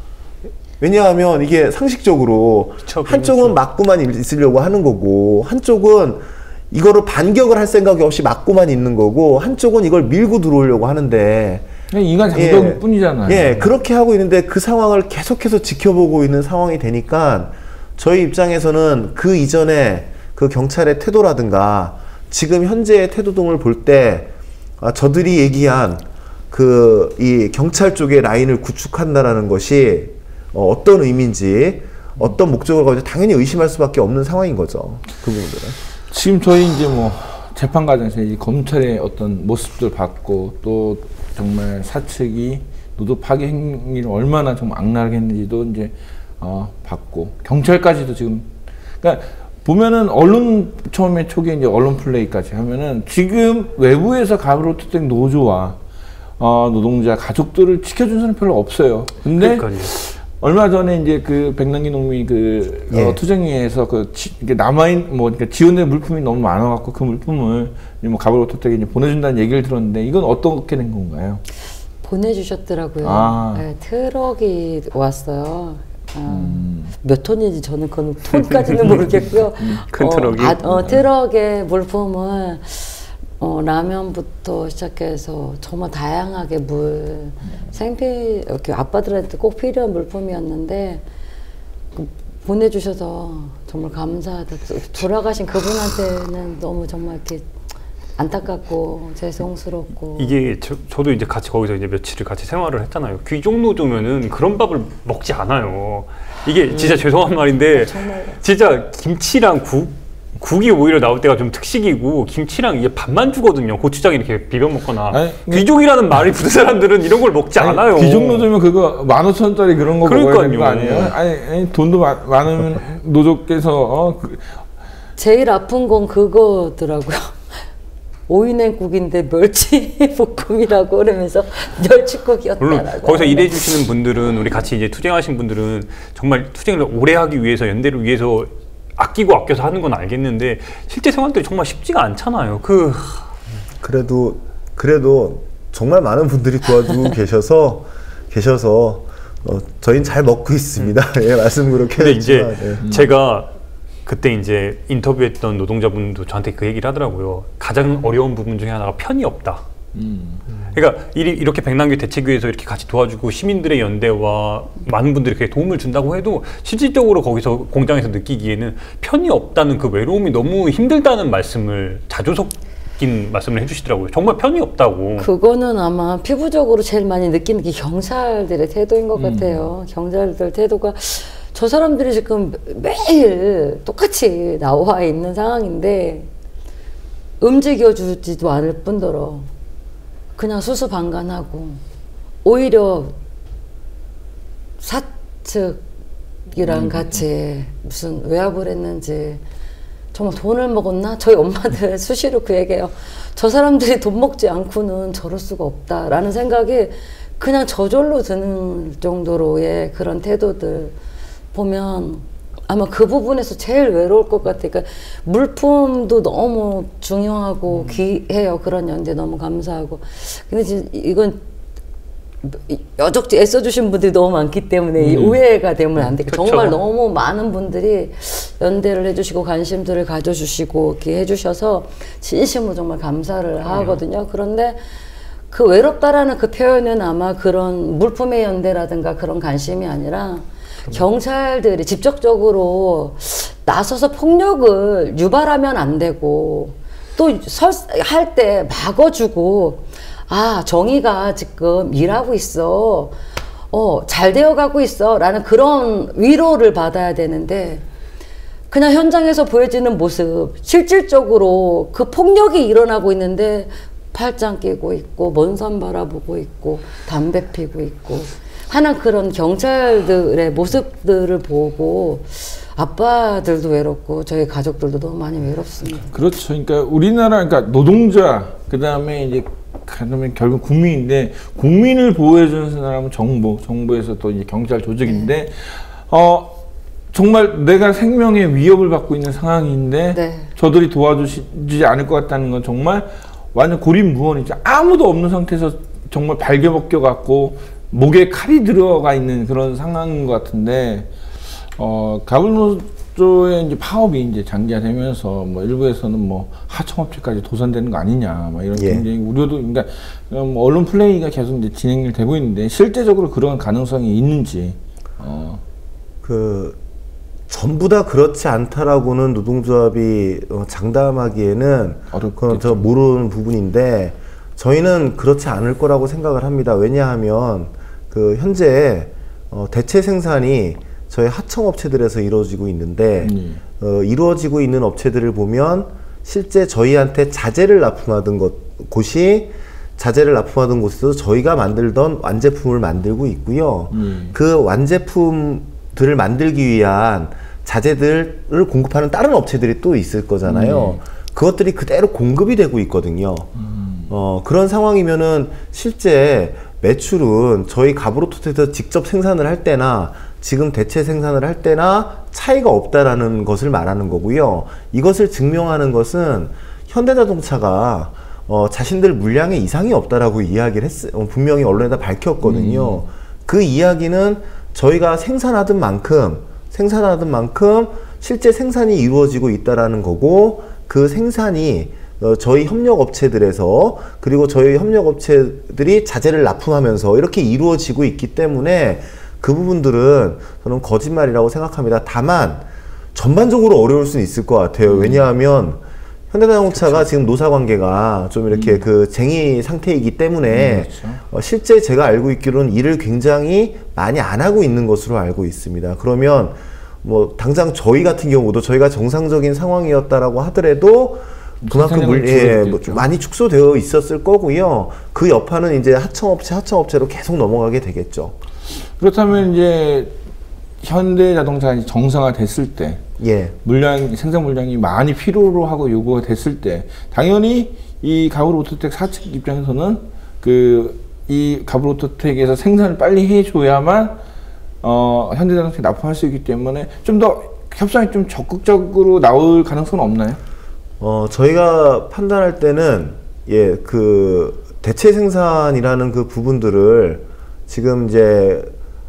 왜냐하면 이게 상식적으로 그쵸, 한쪽은 막고만 있으려고 하는 거고, 한쪽은 이거를 반격을 할 생각이 없이 막고만 있는 거고, 한쪽은 이걸 밀고 들어오려고 하는데, 인간 장벽일 예, 뿐이잖아요. 예, 그렇게 하고 있는데 그 상황을 계속해서 지켜보고 있는 상황이 되니까 저희 입장에서는 그 이전에 그 경찰의 태도라든가 지금 현재의 태도 등을 볼 때 아, 저들이 얘기한 그 이 경찰 쪽의 라인을 구축한다라는 것이 어, 어떤 의미인지, 어떤 목적을 가지고 당연히 의심할 수밖에 없는 상황인 거죠. 그 부분들은. 지금 저희 이제 뭐 재판 과정에서 이 검찰의 어떤 모습들 봤고, 또 정말 사측이 노조 파괴 행위를 얼마나 정말 악랄하게 했는지도 이제 어, 봤고, 경찰까지도 지금, 그러니까 보면은 언론 처음에 초기에 이제 언론 플레이까지 하면은 지금 외부에서 가브로트텍 노조와 어, 노동자 가족들을 지켜준 사람 별로 없어요. 근데 그러니까요. 얼마 전에 이제 그 백남기 농민 그 예. 어, 투쟁위에서 그 지, 이게 남아인 뭐 그러니까 지원된 물품이 너무 많아갖고 그 물품을 뭐 가브로트텍에 이제 보내준다는 얘기를 들었는데 이건 어떻게 된 건가요? 보내주셨더라고요. 아. 네, 트럭이 왔어요. 아, 음. 몇 톤인지 저는 그건 톤까지는 모르겠고요. 큰 어, 트럭이? 아, 어, 트럭에 물품을 어, 라면부터 시작해서 정말 다양하게 물, 생필, 이렇게 아빠들한테 꼭 필요한 물품이었는데 그, 보내주셔서 정말 감사하다. 돌아가신 그분한테는 너무 정말 이렇게 안타깝고 죄송스럽고. 이게 저, 저도 이제 같이 거기서 이제 며칠을 같이 생활을 했잖아요. 귀족노조면은 그런 밥을 먹지 않아요. 이게 진짜 음. 죄송한 말인데 정말. 진짜 김치랑 국 국이 오히려 나올 때가 좀 특식이고, 김치랑 이게 밥만 주거든요. 고추장 이렇게 비벼 먹거나. 아니, 귀족이라는 말이 붙은 사람들은 이런 걸 먹지 아니, 않아요. 귀족노조면 그거 만 오천 원짜리 그런 거 그러니까요. 먹어야 되는 거 아니에요? 아니, 아니 돈도 마, 많으면 노조께서 어, 그. 제일 아픈 건 그거더라고요. 오이냉국인데 멸치볶음이라고 그러면서 멸치국이었다라고. 물론 거기서 일해주시는 분들은, 우리 같이 이제 투쟁하신 분들은 정말 투쟁을 오래 하기 위해서, 연대를 위해서 아끼고 아껴서 하는 건 알겠는데 실제 생활들이 정말 쉽지가 않잖아요. 그 그래도 그래도 정말 많은 분들이 도와주고 계셔서 계셔서 어, 저희는 잘 먹고 있습니다. 음. 예, 말씀 그렇게 근데 했지만, 이제 예. 제가 그때 이제 인터뷰했던 노동자분도 저한테 그 얘기를 하더라고요. 가장 어려운 부분 중에 하나가 편이 없다. 음. 그러니까 이렇게 백남기 대책위에서 이렇게 같이 도와주고 시민들의 연대와 많은 분들이 그렇게 도움을 준다고 해도 실질적으로 거기서 공장에서 느끼기에는 편이 없다는 그 외로움이 너무 힘들다는 말씀을 자주 섞인 말씀을 해주시더라고요. 정말 편이 없다고. 그거는 아마 피부적으로 제일 많이 느끼는 게 경찰들의 태도인 것 음. 같아요. 경찰들 태도가 저 사람들이 지금 매일 똑같이 나와 있는 상황인데 움직여주지도 않을 뿐더러 그냥 수수방관하고 오히려 사측이랑 음. 같이 무슨 외압을 했는지 정말 돈을 먹었나? 저희 엄마들 수시로 그 얘기해요. 저 사람들이 돈 먹지 않고는 저럴 수가 없다라는 생각이 그냥 저절로 드는 정도로의 그런 태도들 보면 아마 그 부분에서 제일 외로울 것 같아요. 그러니까 물품도 너무 중요하고 음. 귀해요. 그런 연대 너무 감사하고. 근데 지금 이건 여적지 애써주신 분들이 너무 많기 때문에 음. 이 오해가 되면 안 돼요. 정말 너무 많은 분들이 연대를 해주시고 관심들을 가져주시고 이렇게 해주셔서 진심으로 정말 감사를 하거든요. 그런데 그 외롭다라는 그 표현은 아마 그런 물품의 연대라든가 그런 관심이 아니라 경찰들이 직접적으로 나서서 폭력을 유발하면 안 되고 또 할 때 막아주고 아 정의가 지금 일하고 있어 어, 잘 되어가고 있어 라는 그런 위로를 받아야 되는데 그냥 현장에서 보여지는 모습 실질적으로 그 폭력이 일어나고 있는데 팔짱 끼고 있고 먼 산 바라보고 있고 담배 피고 있고 하는 그런 경찰들의 모습들을 보고 아빠들도 외롭고 저희 가족들도 너무 많이 외롭습니다. 그렇죠. 그러니까 우리나라 그러니까 노동자 그다음에 이제 그다음에 결국 국민인데 국민을 보호해 주는 사람은 정부, 정부에서 또 이제 경찰 조직인데 네. 어 정말 내가 생명의 위협을 받고 있는 상황인데 네. 저들이 도와주지 않을 것 같다는 건 정말 완전 고립무원이죠. 아무도 없는 상태에서 정말 발겨벗겨 갖고 목에 칼이 들어가 있는 그런 상황인 것 같은데, 어, 가불노조의 이제 파업이 이제 장기화되면서, 뭐, 일부에서는 뭐, 하청업체까지 도산되는 거 아니냐, 뭐, 이런 예. 굉장히 우려도, 그러니까, 뭐 언론 플레이가 계속 이제 진행이 되고 있는데, 실제적으로 그런 가능성이 있는지, 어. 그, 전부 다 그렇지 않다라고는 노동조합이 장담하기에는, 그건 저 모르는 부분인데, 저희는 그렇지 않을 거라고 생각을 합니다. 왜냐하면 그 현재 어 대체 생산이 저희 하청업체들에서 이루어지고 있는데 음. 어 이루어지고 있는 업체들을 보면 실제 저희한테 자재를 납품하던 것, 곳이 자재를 납품하던 곳에서 저희가 만들던 완제품을 만들고 있고요. 음. 그 완제품들을 만들기 위한 자재들을 공급하는 다른 업체들이 또 있을 거잖아요. 음. 그것들이 그대로 공급이 되고 있거든요. 음. 어, 그런 상황이면은 실제 매출은 저희 가브로토트에서 직접 생산을 할 때나 지금 대체 생산을 할 때나 차이가 없다라는 것을 말하는 거고요. 이것을 증명하는 것은 현대자동차가 어, 자신들 물량에 이상이 없다라고 이야기를 했, 어, 분명히 언론에다 밝혔거든요. 음. 그 이야기는 저희가 생산하던 만큼 생산하던 만큼 실제 생산이 이루어지고 있다라는 거고 그 생산이 어, 저희 협력업체들에서 그리고 저희 협력업체들이 자재를 납품하면서 이렇게 이루어지고 있기 때문에 그 부분들은 저는 거짓말이라고 생각합니다. 다만 전반적으로 어려울 수는 있을 것 같아요. 음. 왜냐하면 현대자동차가 그렇죠. 지금 노사관계가 좀 이렇게 음. 그 쟁의 상태이기 때문에 음, 그렇죠. 어, 실제 제가 알고 있기로는 일을 굉장히 많이 안 하고 있는 것으로 알고 있습니다. 그러면 뭐 당장 저희 같은 경우도 저희가 정상적인 상황이었다라고 하더라도 그만큼 물, 예, 뭐 많이 축소되어 있었을 거고요. 그 여파는 이제 하청업체, 하청업체로 계속 넘어가게 되겠죠. 그렇다면 이제 현대자동차 정상화 됐을 때, 예. 물량, 생산 물량이 많이 필요로 하고 요구가 됐을 때, 당연히 이 가불오토텍 사측 입장에서는 그, 이 가불오토텍에서 생산을 빨리 해줘야만, 어, 현대자동차에 납품할 수 있기 때문에 좀 더 협상이 좀 적극적으로 나올 가능성은 없나요? 어, 저희가 판단할 때는, 예, 그, 대체 생산이라는 그 부분들을 지금 이제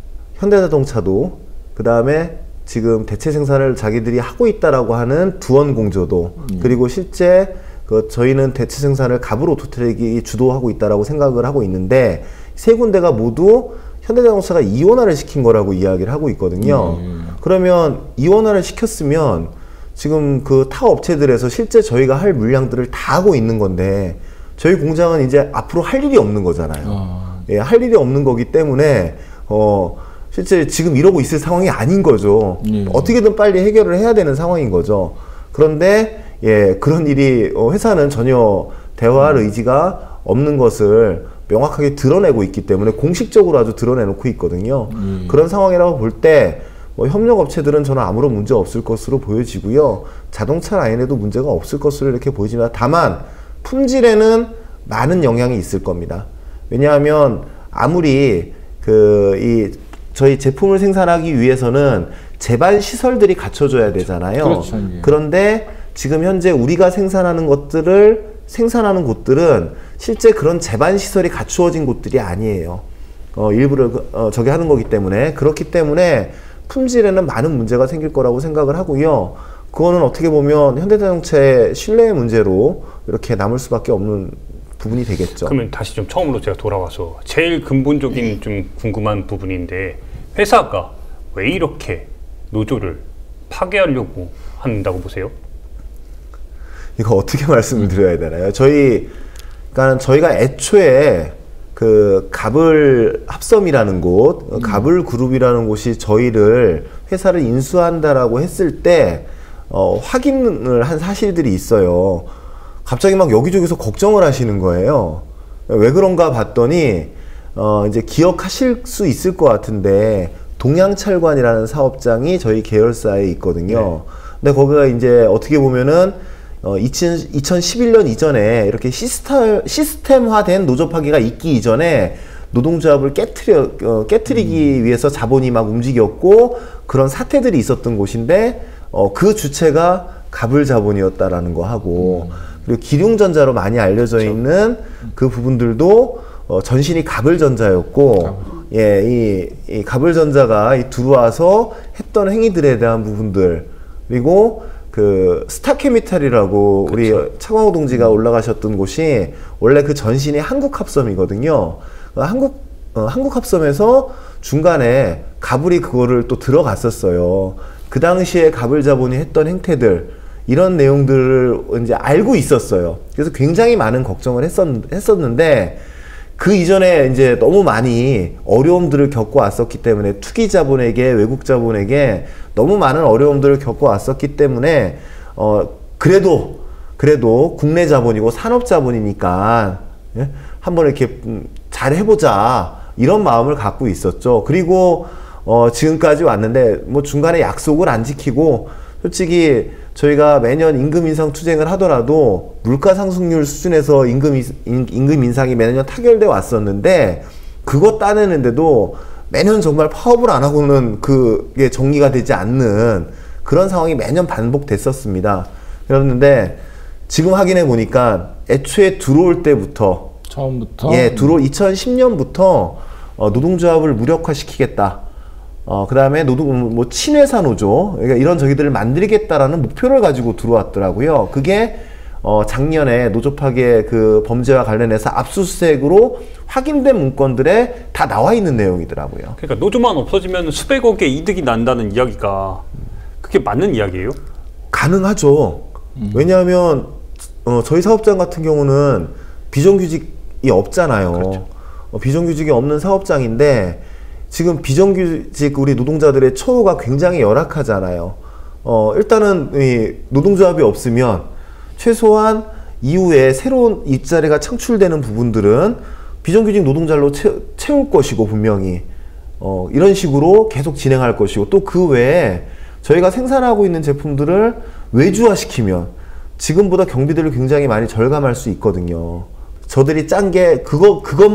현대자동차도, 그 다음에 지금 대체 생산을 자기들이 하고 있다라고 하는 두원공조도, 음. 그리고 실제 그 저희는 대체 생산을 갑을 오토트랙이 주도하고 있다라고 생각을 하고 있는데 세 군데가 모두 현대자동차가 이원화를 시킨 거라고 이야기를 하고 있거든요. 음. 그러면 이원화를 시켰으면 지금 그 타 업체들에서 실제 저희가 할 물량들을 다 하고 있는 건데 저희 공장은 이제 앞으로 할 일이 없는 거잖아요. 어. 예, 할 일이 없는 거기 때문에 어, 실제 지금 이러고 있을 상황이 아닌 거죠. 음. 어떻게든 빨리 해결을 해야 되는 상황인 거죠. 그런데 예, 그런 일이 어, 회사는 전혀 대화할 음. 의지가 없는 것을 명확하게 드러내고 있기 때문에 공식적으로 아주 드러내놓고 있거든요. 음. 그런 상황이라고 볼 때 뭐 협력업체들은 저는 아무런 문제 없을 것으로 보여지고요. 자동차 라인에도 문제가 없을 것으로 이렇게 보이지만 다만 품질에는 많은 영향이 있을 겁니다. 왜냐하면 아무리 그 이 저희 제품을 생산하기 위해서는 제반 시설들이 갖춰져야 되잖아요. 그렇죠, 예. 그런데 지금 현재 우리가 생산하는 것들을 생산하는 곳들은 실제 그런 제반 시설이 갖추어진 곳들이 아니에요. 어, 일부러 어, 저기 하는 거기 때문에 그렇기 때문에 품질에는 많은 문제가 생길 거라고 생각을 하고요. 그거는 어떻게 보면 현대자동차의 신뢰의 문제로 이렇게 남을 수밖에 없는 부분이 되겠죠. 그러면 다시 좀 처음으로 제가 돌아와서 제일 근본적인 좀 궁금한 부분인데 회사가 왜 이렇게 노조를 파괴하려고 한다고 보세요? 이거 어떻게 말씀을 드려야 되나요? 저희, 그러니까 저희가 애초에 그 갑을 합섬이라는 곳, 음. 갑을 그룹이라는 곳이 저희를 회사를 인수한다라고 했을 때 어, 확인을 한 사실들이 있어요. 갑자기 막 여기저기서 걱정을 하시는 거예요. 왜 그런가 봤더니 어, 이제 기억하실 수 있을 것 같은데 동양철관이라는 사업장이 저희 계열사에 있거든요. 네. 근데 거기가 이제 어떻게 보면은 어, 이천십일 년 이전에 이렇게 시스템, 시스템화된 노조 파괴가 있기 이전에 노동조합을 깨트려, 어, 깨트리기 음. 위해서 자본이 막 움직였고 그런 사태들이 있었던 곳인데 어, 그 주체가 갑을 자본이었다라는 거 하고 음. 그리고 기륭전자로 많이 알려져 그렇죠. 있는 그 부분들도 어, 전신이 갑을전자였고 갑을. 예, 이, 이 갑을전자가 이 들어와서 했던 행위들에 대한 부분들 그리고 그 스타케미탈이라고 우리 차광호 동지가 올라가셨던 곳이 원래 그 전신이 한국합섬이거든요. 한국 어, 한국합섬에서 중간에 가불이 그거를 또 들어갔었어요. 그 당시에 가불 자본이 했던 행태들 이런 내용들을 이제 알고 있었어요. 그래서 굉장히 많은 걱정을 했었, 했었는데 그 이전에 이제 너무 많이 어려움들을 겪고 왔었기 때문에 투기 자본에게 외국 자본에게 너무 많은 어려움들을 겪고 왔었기 때문에 어 그래도 그래도 국내 자본이고 산업 자본이니까 예? 한번 이렇게 잘 해보자 이런 마음을 갖고 있었죠. 그리고 어 지금까지 왔는데 뭐 중간에 약속을 안 지키고 솔직히 저희가 매년 임금 인상 투쟁을 하더라도 물가 상승률 수준에서 임금, 임금 인상이 매년 타결돼 왔었는데 그거 따내는데도 매년 정말 파업을 안 하고는 그게 정리가 되지 않는 그런 상황이 매년 반복됐었습니다. 그랬는데 지금 확인해 보니까 애초에 들어올 때부터 처음부터 예, 들어 이천십 년부터 어, 노동조합을 무력화시키겠다. 어, 그 다음에 노동, 뭐, 친회사 노조, 그러니까 이런 저기들을 만들겠다라는 목표를 가지고 들어왔더라고요. 그게, 어, 작년에 노조 파괴 그 범죄와 관련해서 압수수색으로 확인된 문건들에 다 나와 있는 내용이더라고요. 그러니까 노조만 없어지면 수백억의 이득이 난다는 이야기가 그게 맞는 이야기예요? 가능하죠. 음. 왜냐하면, 어, 저희 사업장 같은 경우는 비정규직이 없잖아요. 그렇죠. 어, 비정규직이 없는 사업장인데, 지금 비정규직 우리 노동자들의 처우가 굉장히 열악하잖아요. 어, 일단은 이 노동조합이 없으면 최소한 이후에 새로운 일자리가 창출되는 부분들은 비정규직 노동자로 채, 채울 것이고 분명히 어, 이런 식으로 계속 진행할 것이고 또 그 외에 저희가 생산하고 있는 제품들을 외주화시키면 지금보다 경비들을 굉장히 많이 절감할 수 있거든요. 저들이 짠 게 그거 그거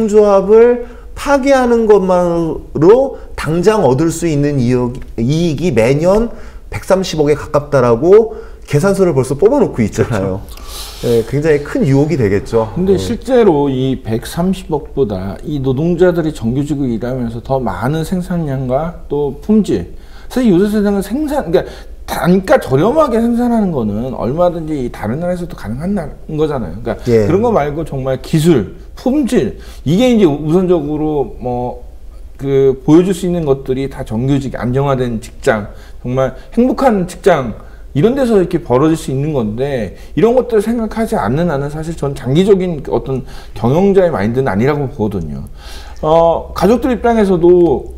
노동조합을 파괴하는 것만으로 당장 얻을 수 있는 이익, 이익이 매년 백삼십억에 가깝다라고 계산서를 벌써 뽑아놓고 있잖아요. 그렇죠. 네, 굉장히 큰 유혹이 되겠죠. 근데 네. 실제로 이 백삼십억보다 이 노동자들이 정규직으로 일하면서 더 많은 생산량과 또 품질. 사실 요새 세상은 생산, 그러니까 단가 저렴하게 생산하는 거는 얼마든지 다른 나라에서도 가능한 거잖아요. 그러니까 예. 그런 거 말고 정말 기술, 품질 이게 이제 우선적으로 뭐 그 보여줄 수 있는 것들이 다 정규직, 안정화된 직장, 정말 행복한 직장 이런 데서 이렇게 벌어질 수 있는 건데 이런 것들을 생각하지 않는 한은 사실 전 장기적인 어떤 경영자의 마인드는 아니라고 보거든요. 어, 가족들 입장에서도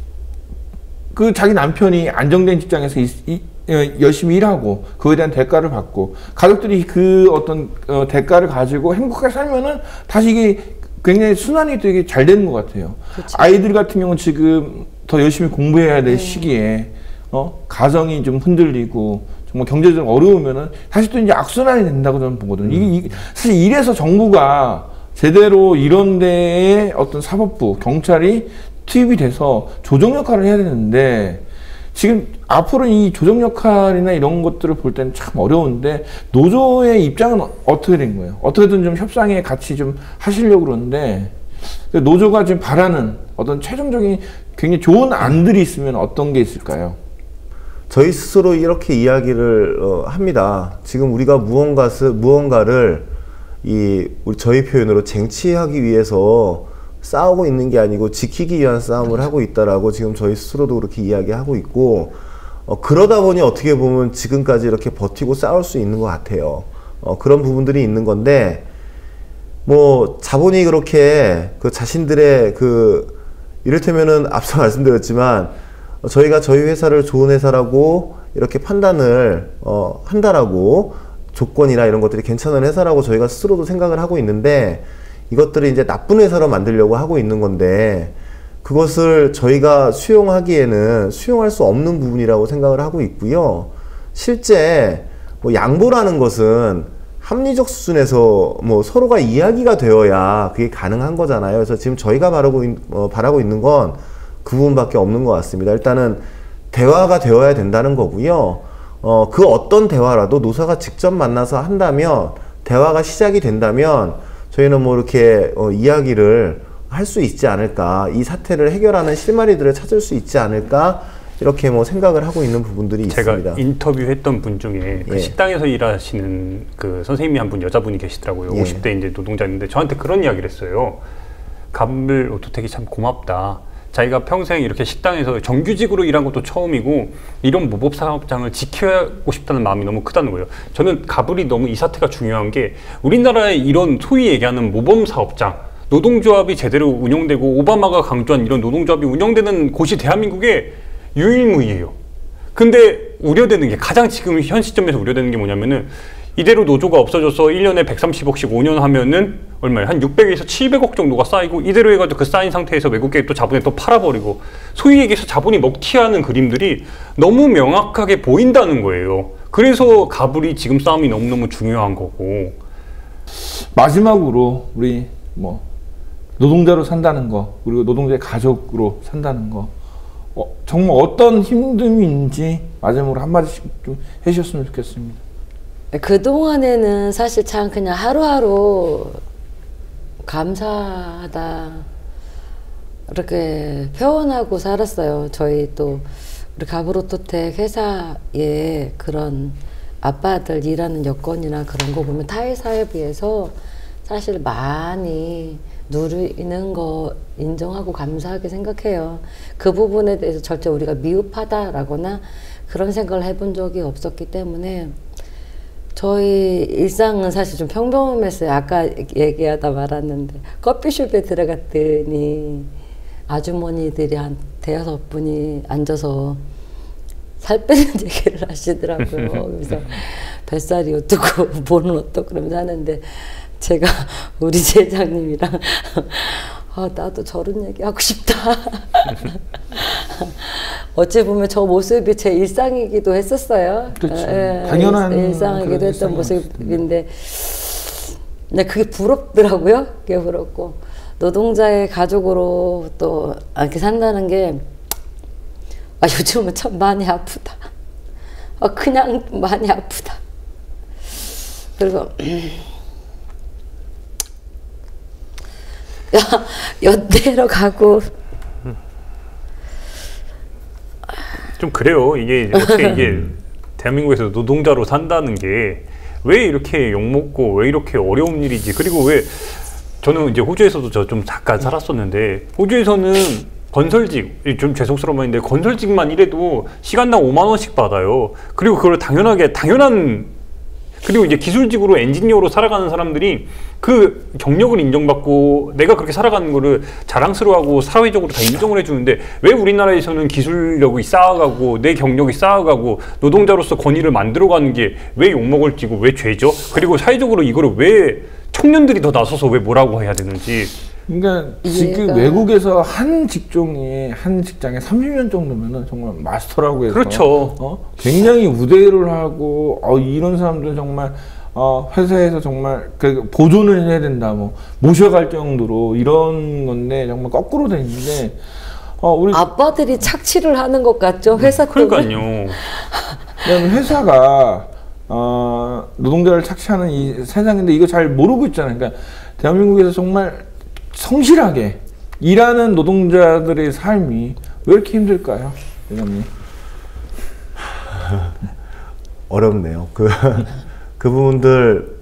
그 자기 남편이 안정된 직장에서 이, 이, 열심히 일하고 그거에 대한 대가를 받고 가족들이 그 어떤 어, 대가를 가지고 행복하게 살면은 다시 이게 굉장히 순환이 되게 잘 되는 것 같아요. 그치. 아이들 같은 경우는 지금 더 열심히 공부해야 될 네. 시기에 어? 가정이 좀 흔들리고 정말 경제적으로 어려우면은 다시 또 이제 악순환이 된다고 저는 보거든요. 음. 이게, 이게 사실 이래서 정부가 제대로 이런 데에 어떤 사법부, 경찰이 투입이 돼서 조정 역할을 해야 되는데 지금 앞으로 이 조정 역할이나 이런 것들을 볼 때는 참 어려운데 노조의 입장은 어떻게 된 거예요? 어떻게든 좀 협상에 같이 좀 하시려고 그러는데 노조가 지금 바라는 어떤 최종적인 굉장히 좋은 안들이 있으면 어떤 게 있을까요? 저희 스스로 이렇게 이야기를 어, 합니다. 지금 우리가 무언가, 무언가를 이 우리 저희 표현으로 쟁취하기 위해서 싸우고 있는 게 아니고 지키기 위한 싸움을 하고 있다라고 지금 저희 스스로도 그렇게 이야기하고 있고 어, 그러다 보니 어떻게 보면 지금까지 이렇게 버티고 싸울 수 있는 것 같아요. 어, 그런 부분들이 있는 건데 뭐 자본이 그렇게 그 자신들의 그 이를테면은 앞서 말씀드렸지만 어, 저희가 저희 회사를 좋은 회사라고 이렇게 판단을 어, 한다라고 조건이나 이런 것들이 괜찮은 회사라고 저희가 스스로도 생각을 하고 있는데 이것들을 이제 나쁜 회사로 만들려고 하고 있는 건데 그것을 저희가 수용하기에는 수용할 수 없는 부분이라고 생각을 하고 있고요. 실제 뭐 양보라는 것은 합리적 수준에서 뭐 서로가 이야기가 되어야 그게 가능한 거잖아요. 그래서 지금 저희가 바라고, 있, 어, 바라고 있는 건 그 부분밖에 없는 것 같습니다. 일단은 대화가 되어야 된다는 거고요. 어, 그 어떤 대화라도 노사가 직접 만나서 한다면 대화가 시작이 된다면 저희는 뭐 이렇게 어, 이야기를 할 수 있지 않을까, 이 사태를 해결하는 실마리들을 찾을 수 있지 않을까 이렇게 뭐 생각을 하고 있는 부분들이 제가 있습니다. 제가 인터뷰했던 분 중에 그 예. 식당에서 식당에서 일하시는 그 선생님이 한 분 여자분이 계시더라고요. 예. 오십 대 이제 노동자인데 저한테 그런 이야기를 했어요. 갑을 오토텍이 참 고맙다. 자기가 평생 이렇게 식당에서 정규직으로 일한 것도 처음이고 이런 모범사업장을 지키고 싶다는 마음이 너무 크다는 거예요. 저는 가불이 너무 이 사태가 중요한 게 우리나라의 이런 소위 얘기하는 모범사업장, 노동조합이 제대로 운영되고 오바마가 강조한 이런 노동조합이 운영되는 곳이 대한민국의 유일무이예요. 근데 우려되는 게 가장 지금 현 시점에서 우려되는 게 뭐냐면은 이대로 노조가 없어져서 일 년에 백삼십억씩 오 년 하면은 얼마예요? 한 육백에서 칠백억 정도가 쌓이고 이대로 해가지고 그 쌓인 상태에서 외국계 또 자본에 또 팔아버리고 소위 얘기해서 자본이 먹튀하는 그림들이 너무 명확하게 보인다는 거예요. 그래서 가불이 지금 싸움이 너무너무 중요한 거고. 마지막으로 우리 뭐 노동자로 산다는 거 그리고 노동자의 가족으로 산다는 거 어, 정말 어떤 힘듦인지 마지막으로 한마디씩 좀 해주셨으면 좋겠습니다. 그동안에는 사실 참 그냥 하루하루 감사하다 이렇게 표현하고 살았어요. 저희 또 우리 가불오토텍 회사의 그런 아빠들 일하는 여건이나 그런 거 보면 타 회사에 비해서 사실 많이 누리는 거 인정하고 감사하게 생각해요. 그 부분에 대해서 절대 우리가 미흡하다라거나 그런 생각을 해본 적이 없었기 때문에 저희 일상은 사실 좀 평범했어요. 아까 얘기하다 말았는데 커피숍에 들어갔더니 아주머니들이 한 대여섯 분이 앉아서 살 빼는 얘기를 하시더라고요. 그래서 뱃살이 어떻고 뭐는 어떻고 그러면서 하는데 제가 우리 제장님이랑 아, 나도 저런 얘기 하고 싶다. 어찌 보면 저 모습이 제 일상이기도 했었어요. 그렇죠. 에, 당연한 일상이기도 했던 모습인데 근데 그게 부럽더라고요. 그게 부럽고 노동자의 가족으로 또 이렇게 산다는 게 아, 요즘은 참 많이 아프다. 아, 그냥 많이 아프다. 그리고 야, 연대로 가고 좀 그래요. 이게 어떻게 이게 대한민국에서 노동자로 산다는 게 왜 이렇게 욕먹고 왜 이렇게 어려운 일이지. 그리고 왜 저는 이제 호주에서도 저 좀 잠깐 살았었는데 호주에서는 건설직, 좀 죄송스러운 말인데 건설직만 일해도 시간당 오만 원씩 받아요. 그리고 그걸 당연하게 당연한 그리고 이제 기술직으로 엔지니어로 살아가는 사람들이 그 경력을 인정받고 내가 그렇게 살아가는 거를 자랑스러워하고 사회적으로 다 인정을 해주는데 왜 우리나라에서는 기술력이 쌓아가고 내 경력이 쌓아가고 노동자로서 권위를 만들어가는 게 왜 욕먹을 지고 왜 죄죠? 그리고 사회적으로 이거를 왜 청년들이 더 나서서 왜 뭐라고 해야 되는지. 그러니까 지금 얘가... 외국에서 한 직종이 한 직장에 삼십 년 정도면은 정말 마스터라고 해서 그렇죠. 어? 굉장히 우대를 하고 어, 이런 사람들 정말 어, 회사에서 정말 그 보존을 해야 된다 뭐 모셔갈 정도로 이런 건데 정말 거꾸로 돼 있는데 어, 우리 아빠들이 착취를 하는 것 같죠 회사 돈을. 그러니까요. 회사가 어, 노동자를 착취하는 이 세상인데 이거 잘 모르고 있잖아요. 그러니까 대한민국에서 정말 성실하게 일하는 노동자들의 삶이 왜 이렇게 힘들까요, 회장님? 어렵네요. 그, 그 부분들,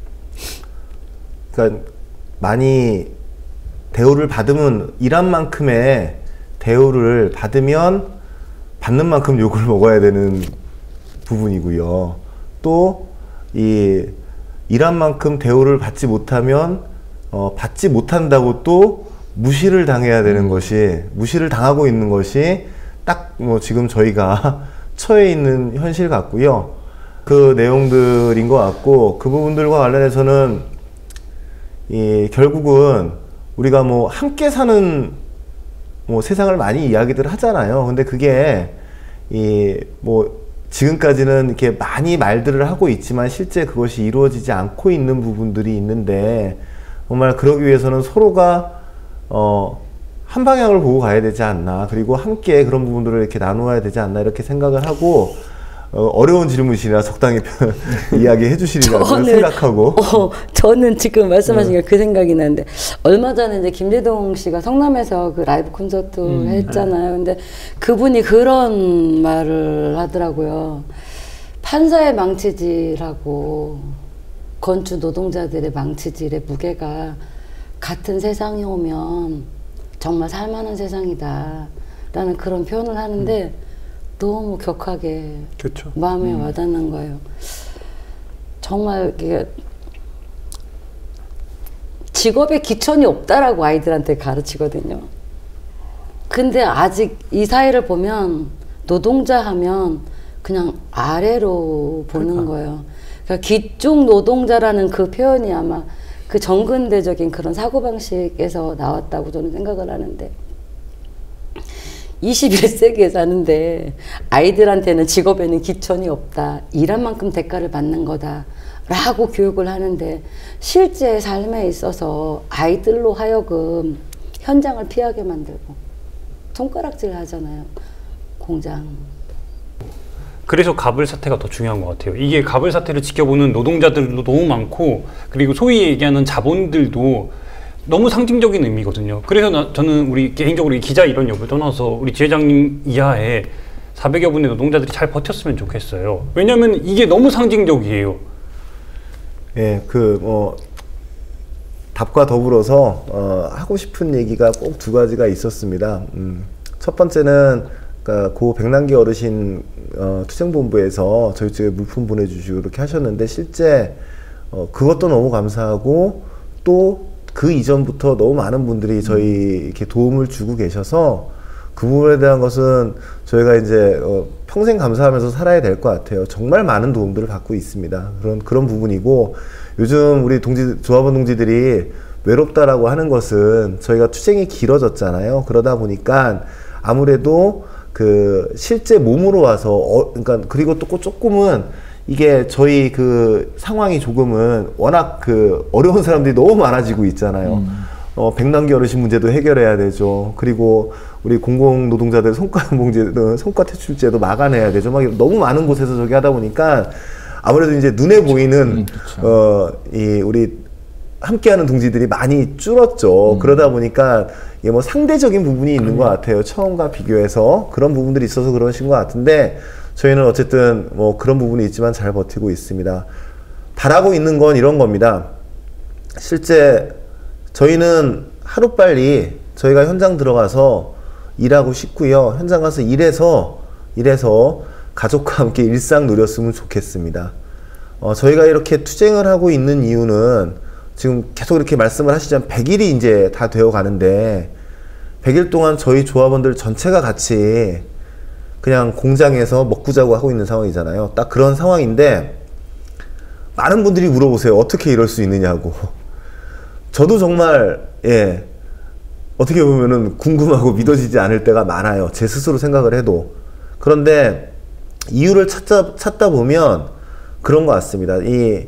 그러니까 많이 대우를 받으면 일한 만큼의 대우를 받으면 받는 만큼 욕을 먹어야 되는 부분이고요. 또 이 일한 만큼 대우를 받지 못하면 어, 받지 못한다고 또 무시를 당해야 되는 음. 것이 무시를 당하고 있는 것이 딱 뭐 지금 저희가 처해 있는 현실 같고요. 그 내용들인 것 같고 그 부분들과 관련해서는 이 결국은 우리가 뭐 함께 사는 뭐 세상을 많이 이야기들 하잖아요. 근데 그게 이 뭐 지금까지는 이렇게 많이 말들을 하고 있지만 실제 그것이 이루어지지 않고 있는 부분들이 있는데 정말 그러기 위해서는 서로가 어, 한 방향을 보고 가야 되지 않나 그리고 함께 그런 부분들을 이렇게 나누어야 되지 않나 이렇게 생각을 하고 어, 어려운 질문이라 적당히 이야기해 주시리라고 생각하고 어, 저는 지금 말씀하신 게 그 생각이 나는데 얼마 전에 이제 김재동 씨가 성남에서 그 라이브 콘서트 음, 했잖아요. 근데 그분이 그런 말을 하더라고요. 판사의 망치질하고 건축 노동자들의 망치질의 무게가 같은 세상이 오면 정말 살만한 세상이다 라는 그런 표현을 하는데 음. 너무 격하게 그쵸. 마음에 음. 와닿는 거예요. 정말 이게 직업에 기천이 없다라고 아이들한테 가르치거든요. 근데 아직 이 사회를 보면 노동자 하면 그냥 아래로 보는 그러니까. 거예요. 그러니까 기종 노동자라는 그 표현이 아마 그 정근대적인 그런 사고방식에서 나왔다고 저는 생각을 하는데 이십일 세기에 사는데 아이들한테는 직업에는 기천이 없다. 일한 만큼 대가를 받는 거다. 라고 교육을 하는데 실제 삶에 있어서 아이들로 하여금 현장을 피하게 만들고 손가락질 하잖아요. 공장. 그래서 갑을 사태가 더 중요한 것 같아요. 이게 갑을 사태를 지켜보는 노동자들도 너무 많고 그리고 소위 얘기하는 자본들도 너무 상징적인 의미거든요. 그래서 나, 저는 우리 개인적으로 이 기자 이런 여부를 떠나서 우리 지회장님 이하에 사백여 분의 노동자들이 잘 버텼으면 좋겠어요. 왜냐하면 이게 너무 상징적이에요. 예, 그 뭐 답과 더불어서 어, 하고 싶은 얘기가 꼭 두 가지가 있었습니다. 음, 첫 번째는 그러니까 고 백남기 어르신 어, 투쟁본부에서 저희 쪽에 물품 보내주시고 그렇게 하셨는데 실제 어, 그것도 너무 감사하고 또 그 이전부터 너무 많은 분들이 저희 이렇게 도움을 주고 계셔서 그 부분에 대한 것은 저희가 이제 어, 평생 감사하면서 살아야 될 것 같아요. 정말 많은 도움들을 받고 있습니다. 그런 그런 부분이고 요즘 우리 동지 조합원 동지들이 외롭다라고 하는 것은 저희가 투쟁이 길어졌잖아요. 그러다 보니까 아무래도 그 실제 몸으로 와서 어, 그러니까 그리고 또 조금은 이게 저희 그 상황이 조금은 워낙 그 어려운 사람들이 너무 많아지고 있잖아요. 음. 어, 백남기 어르신 문제도 해결해야 되죠. 그리고 우리 공공노동자들 성과봉제, 성과퇴출제도 막아내야 되죠. 막 너무 많은 곳에서 저기 하다 보니까 아무래도 이제 눈에 보이는 음, 어, 이 우리 함께하는 동지들이 많이 줄었죠. 음. 그러다 보니까 이게 뭐 상대적인 부분이 있는 것 같아요. 처음과 비교해서 그런 부분들이 있어서 그러신 것 같은데 저희는 어쨌든 뭐 그런 부분이 있지만 잘 버티고 있습니다. 바라고 있는 건 이런 겁니다. 실제 저희는 하루빨리 저희가 현장 들어가서 일하고 싶고요. 현장 가서 일해서 일해서 가족과 함께 일상 누렸으면 좋겠습니다. 어, 저희가 이렇게 투쟁을 하고 있는 이유는 지금 계속 이렇게 말씀을 하시자면 백 일이 이제 다 되어 가는데 백 일 동안 저희 조합원들 전체가 같이 그냥 공장에서 먹고 자고 하고 있는 상황이잖아요. 딱 그런 상황인데 많은 분들이 물어보세요. 어떻게 이럴 수 있느냐고. 저도 정말 예 어떻게 보면은 궁금하고 믿어지지 않을 때가 많아요. 제 스스로 생각을 해도. 그런데 이유를 찾다, 찾다 보면 그런 것 같습니다. 이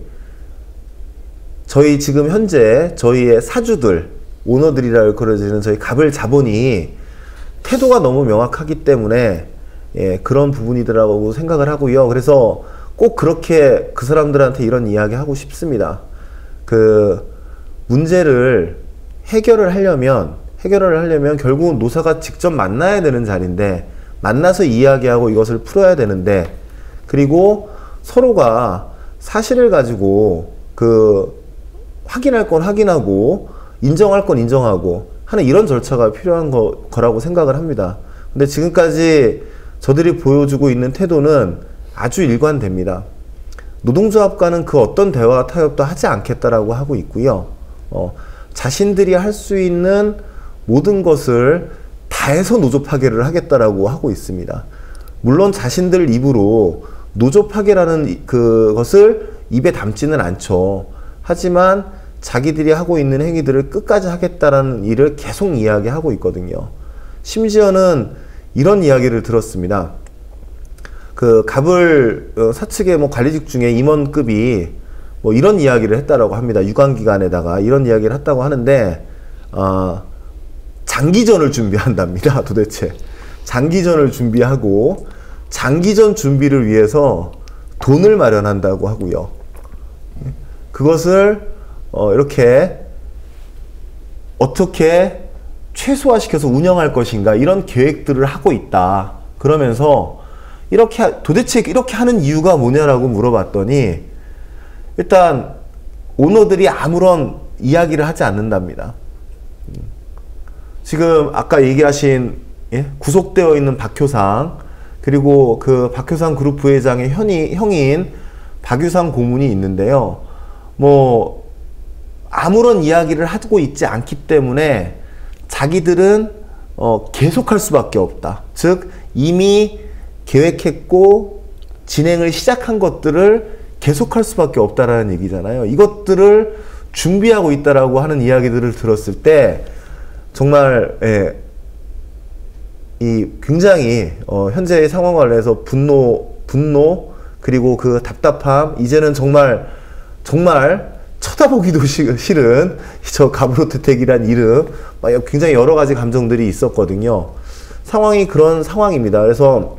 저희 지금 현재 저희의 사주들, 오너들이라고 그러지는 저희 갑을 자본이 태도가 너무 명확하기 때문에 예, 그런 부분이더라고 생각을 하고요. 그래서 꼭 그렇게 그 사람들한테 이런 이야기 하고 싶습니다. 그 문제를 해결을 하려면 해결을 하려면 결국은 노사가 직접 만나야 되는 자리인데 만나서 이야기하고 이것을 풀어야 되는데 그리고 서로가 사실을 가지고 그 확인할 건 확인하고 인정할 건 인정하고 하는 이런 절차가 필요한 거, 거라고 생각을 합니다. 근데 지금까지 저들이 보여주고 있는 태도는 아주 일관됩니다. 노동조합과는 그 어떤 대화 타협도 하지 않겠다라고 하고 있고요. 어, 자신들이 할 수 있는 모든 것을 다해서 노조 파괴를 하겠다라고 하고 있습니다. 물론 자신들 입으로 노조 파괴라는 그것을 입에 담지는 않죠. 하지만 자기들이 하고 있는 행위들을 끝까지 하겠다라는 일을 계속 이야기하고 있거든요. 심지어는 이런 이야기를 들었습니다. 그 갑을 어, 사측의 뭐 관리직 중에 임원급이 뭐 이런 이야기를 했다라고 합니다. 유관기관에다가 이런 이야기를 했다고 하는데 어, 장기전을 준비한답니다. 도대체 장기전을 준비하고 장기전 준비를 위해서 돈을 마련한다고 하고요. 그것을 어, 이렇게 어떻게 최소화시켜서 운영할 것인가 이런 계획들을 하고 있다. 그러면서 이렇게 도대체 이렇게 하는 이유가 뭐냐라고 물어봤더니 일단 오너들이 아무런 이야기를 하지 않는답니다. 지금 아까 얘기하신 예? 구속되어 있는 박효상 그리고 그 박효상 그룹 부회장의 현이, 형인 박유상 고문이 있는데요. 뭐 아무런 이야기를 하고 있지 않기 때문에 자기들은 어, 계속할 수밖에 없다. 즉 이미 계획했고 진행을 시작한 것들을 계속할 수밖에 없다라는 얘기잖아요. 이것들을 준비하고 있다라고 하는 이야기들을 들었을 때 정말 예, 이 굉장히 어, 현재의 상황 관련해서 분노, 분노 그리고 그 답답함 이제는 정말 정말 쳐다보기도 싫은 저 가브로트텍이란 이름 굉장히 여러 가지 감정들이 있었거든요. 상황이 그런 상황입니다. 그래서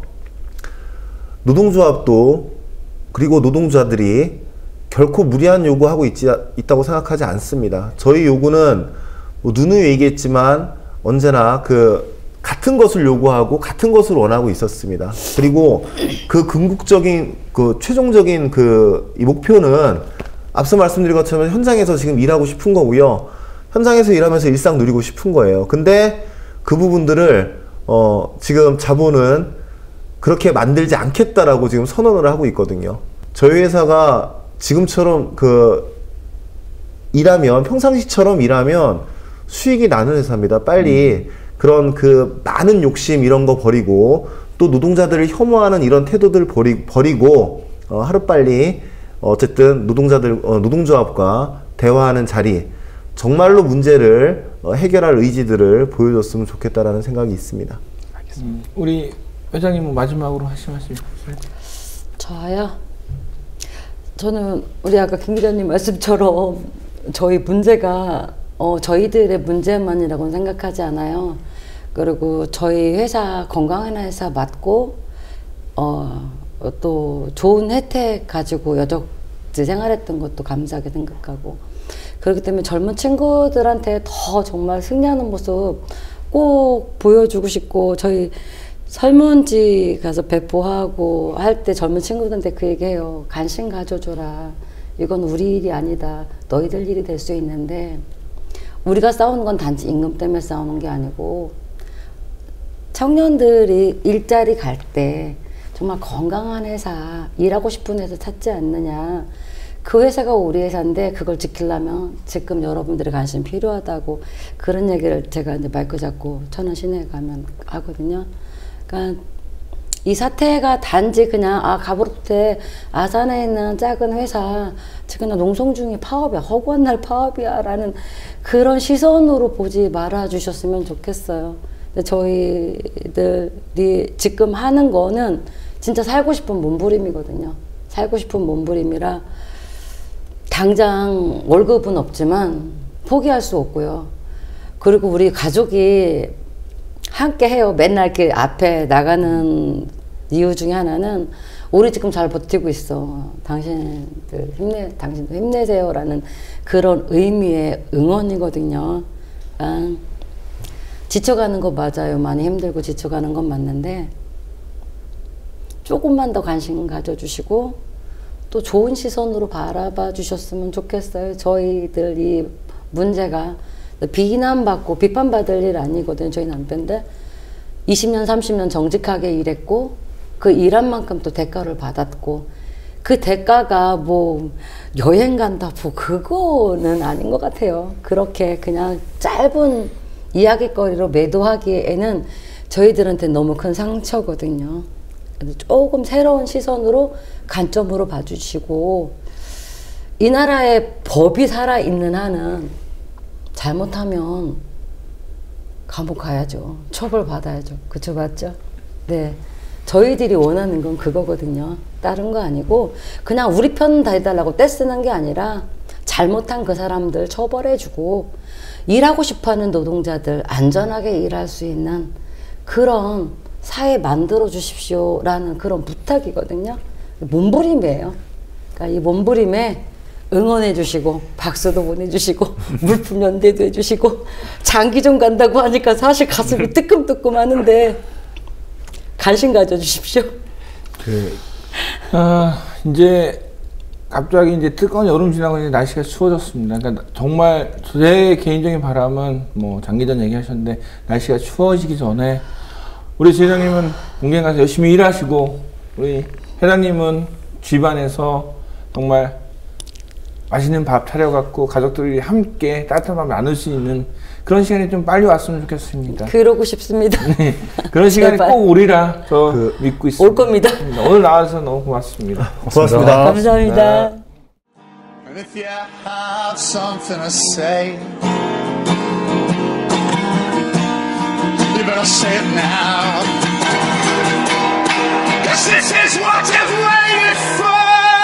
노동조합도 그리고 노동자들이 결코 무리한 요구하고 있지, 있다고 생각하지 않습니다. 저희 요구는 뭐 누누이 얘기했지만 언제나 그 같은 것을 요구하고 같은 것을 원하고 있었습니다. 그리고 그 궁극적인 그 최종적인 그 이 목표는 앞서 말씀드린 것처럼 현장에서 지금 일하고 싶은 거고요. 현장에서 일하면서 일상 누리고 싶은 거예요. 근데 그 부분들을 어 지금 자본은 그렇게 만들지 않겠다라고 지금 선언을 하고 있거든요. 저희 회사가 지금처럼 그 일하면 평상시처럼 일하면 수익이 나는 회사입니다. 빨리 음. 그런 그 많은 욕심 이런 거 버리고 또 노동자들을 혐오하는 이런 태도들 버리, 버리고 어, 하루빨리 어쨌든 노동자들 어, 노동조합과 대화하는 자리 정말로 문제를 어, 해결할 의지들을 보여줬으면 좋겠다라는 생각이 있습니다. 알겠습니다. 음, 우리 회장님은 마지막으로 하실 말씀 있으세요? 저요? 저는 우리 아까 김 기자님 말씀처럼 저희 문제가 어, 저희들의 문제만이라고는 생각하지 않아요. 그리고 저희 회사 건강한 회사 맞고 어, 또 좋은 혜택 가지고 여적지 생활했던 것도 감사하게 생각하고 그렇기 때문에 젊은 친구들한테 더 정말 승리하는 모습 꼭 보여주고 싶고, 저희 설문지 가서 배포하고 할 때 젊은 친구들한테 그 얘기해요. 관심 가져줘라. 이건 우리 일이 아니다. 너희들 일이 될 수 있는데, 우리가 싸우는 건 단지 임금 때문에 싸우는 게 아니고, 청년들이 일자리 갈 때 정말 건강한 회사, 일하고 싶은 회사 찾지 않느냐. 그 회사가 우리 회사인데 그걸 지키려면 지금 여러분들의 관심이 필요하다고, 그런 얘기를 제가 이제 마이크 잡고 천안 시내에 가면 하거든요. 그러니까 이 사태가 단지 그냥 아 가브로테 아산에 있는 작은 회사 지금 농성 중에 파업이야, 허구한 날 파업이야 라는 그런 시선으로 보지 말아 주셨으면 좋겠어요. 근데 저희들이 지금 하는 거는 진짜 살고 싶은 몸부림이거든요. 살고 싶은 몸부림이라 당장 월급은 없지만 포기할 수 없고요. 그리고 우리 가족이 함께 해요. 맨날 이렇게 앞에 나가는 이유 중에 하나는 우리 지금 잘 버티고 있어. 당신들 힘내, 당신도 힘내세요라는 그런 의미의 응원이거든요. 그러니까 지쳐가는 거 맞아요. 많이 힘들고 지쳐가는 건 맞는데 조금만 더 관심 가져주시고 또 좋은 시선으로 바라봐 주셨으면 좋겠어요. 저희들 이 문제가 비난받고 비판받을 일 아니거든요. 저희 남편들 이십 년 삼십 년 정직하게 일했고 그 일한 만큼 또 대가를 받았고, 그 대가가 뭐 여행 간다 뭐 그거는 아닌 것 같아요. 그렇게 그냥 짧은 이야기거리로 매도하기에는 저희들한테 너무 큰 상처거든요. 조금 새로운 시선으로 관점으로 봐주시고, 이 나라의 법이 살아있는 한은 잘못하면 감옥 가야죠. 처벌 받아야죠. 그쵸, 맞죠? 네. 저희들이 원하는 건 그거거든요. 다른 거 아니고 그냥 우리 편 다 해달라고 떼쓰는 게 아니라 잘못한 그 사람들 처벌해주고 일하고 싶어하는 노동자들 안전하게 일할 수 있는 그런 사회 만들어 주십시오 라는 그런 부탁이거든요. 몸부림이에요. 그러니까 이 몸부림에 응원해 주시고 박수도 보내주시고 물품 연대도 해주시고 장기전 간다고 하니까 사실 가슴이 뜨끔뜨끔 하는데 관심 가져주십시오. 그, 아, 이제 갑자기 이제 뜨거운 여름 지나고 이제 날씨가 추워졌습니다. 그러니까 정말 제 개인적인 바람은 뭐 장기전 얘기하셨는데 날씨가 추워지기 전에 우리 지회장님은 공장 가서 열심히 일하시고 우리 회장님은 집안에서 정말 맛있는 밥 차려갖고 가족들이 함께 따뜻한 밥 나눌 수 있는 그런 시간이 좀 빨리 왔으면 좋겠습니다. 그러고 싶습니다. 네, 그런 시간이 꼭 오리라 저 그, 믿고 있습니다. 올 겁니다. 오늘 나와서 너무 고맙습니다. 고맙습니다. 감사합니다. And if you have something to say, you better say it now. 'Cause this is what you've waited for.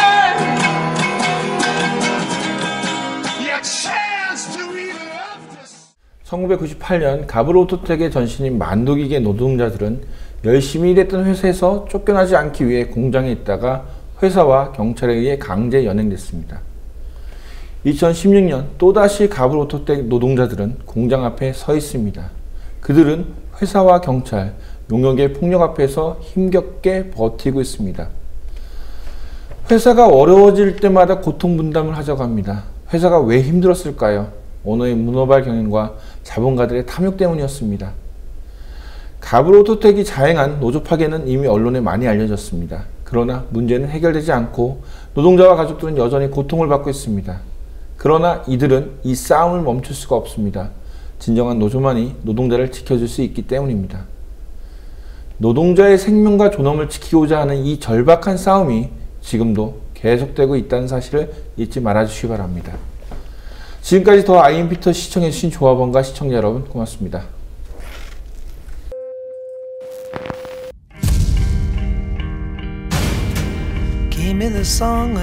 Your chance to relive this. 천구백구십팔 년 가브로토텍의 전신인 만도기계 노동자들은 열심히 일했던 회사에서 쫓겨나지 않기 위해 공장에 있다가 회사와 경찰에 의해 강제 연행됐습니다. 이천십육 년 또다시 가브로토텍 노동자들은 공장 앞에 서 있습니다. 그들은 회사와 경찰, 용역의 폭력 앞에서 힘겹게 버티고 있습니다. 회사가 어려워질 때마다 고통 분담을 하자고 합니다. 회사가 왜 힘들었을까요? 오너의 문어발 경영과 자본가들의 탐욕 때문이었습니다. 가브로토텍이 자행한 노조 파괴는 이미 언론에 많이 알려졌습니다. 그러나 문제는 해결되지 않고 노동자와 가족들은 여전히 고통을 받고 있습니다. 그러나 이들은 이 싸움을 멈출 수가 없습니다. 진정한 노조만이 노동자를 지켜줄 수 있기 때문입니다. 노동자의 생명과 존엄을 지키고자 하는 이 절박한 싸움이 지금도 계속되고 있다는 사실을 잊지 말아주시기 바랍니다. 지금까지 더 아이엠피터 시청해주신 조합원과 시청자 여러분 고맙습니다. Give me the song.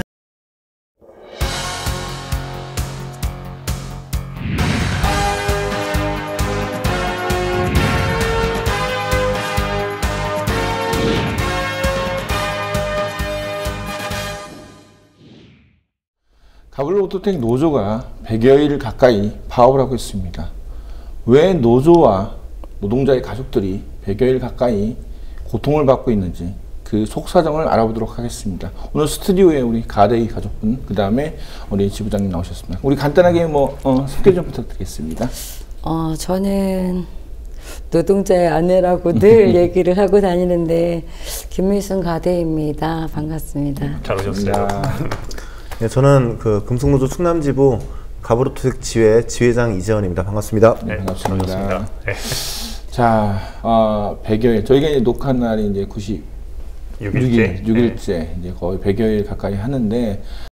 가블로 오토텍 노조가 백여일 가까이 파업을 하고 있습니다. 왜 노조와 노동자의 가족들이 백여일 가까이 고통을 받고 있는지 그 속사정을 알아보도록 하겠습니다. 오늘 스튜디오에 우리 가데이 가족분, 그 다음에 우리 지부장님 나오셨습니다. 우리 간단하게 뭐 어, 소개 좀 부탁드리겠습니다. 어, 저는 노동자의 아내라고 늘 얘기를 하고 다니는데 김미순 가데이입니다. 반갑습니다. 잘 오셨어요. 네, 저는 그 금속노조 충남지부 가브로토텍 지회 지회장 이재원입니다. 반갑습니다. 네, 반갑습니다. 반갑습니다. 네. 자, 어, 백여일 저희가 이제 녹화한 날이 이제 구십육 일, 육 일째. 육 일째 이제 거의 백여일 가까이 하는데.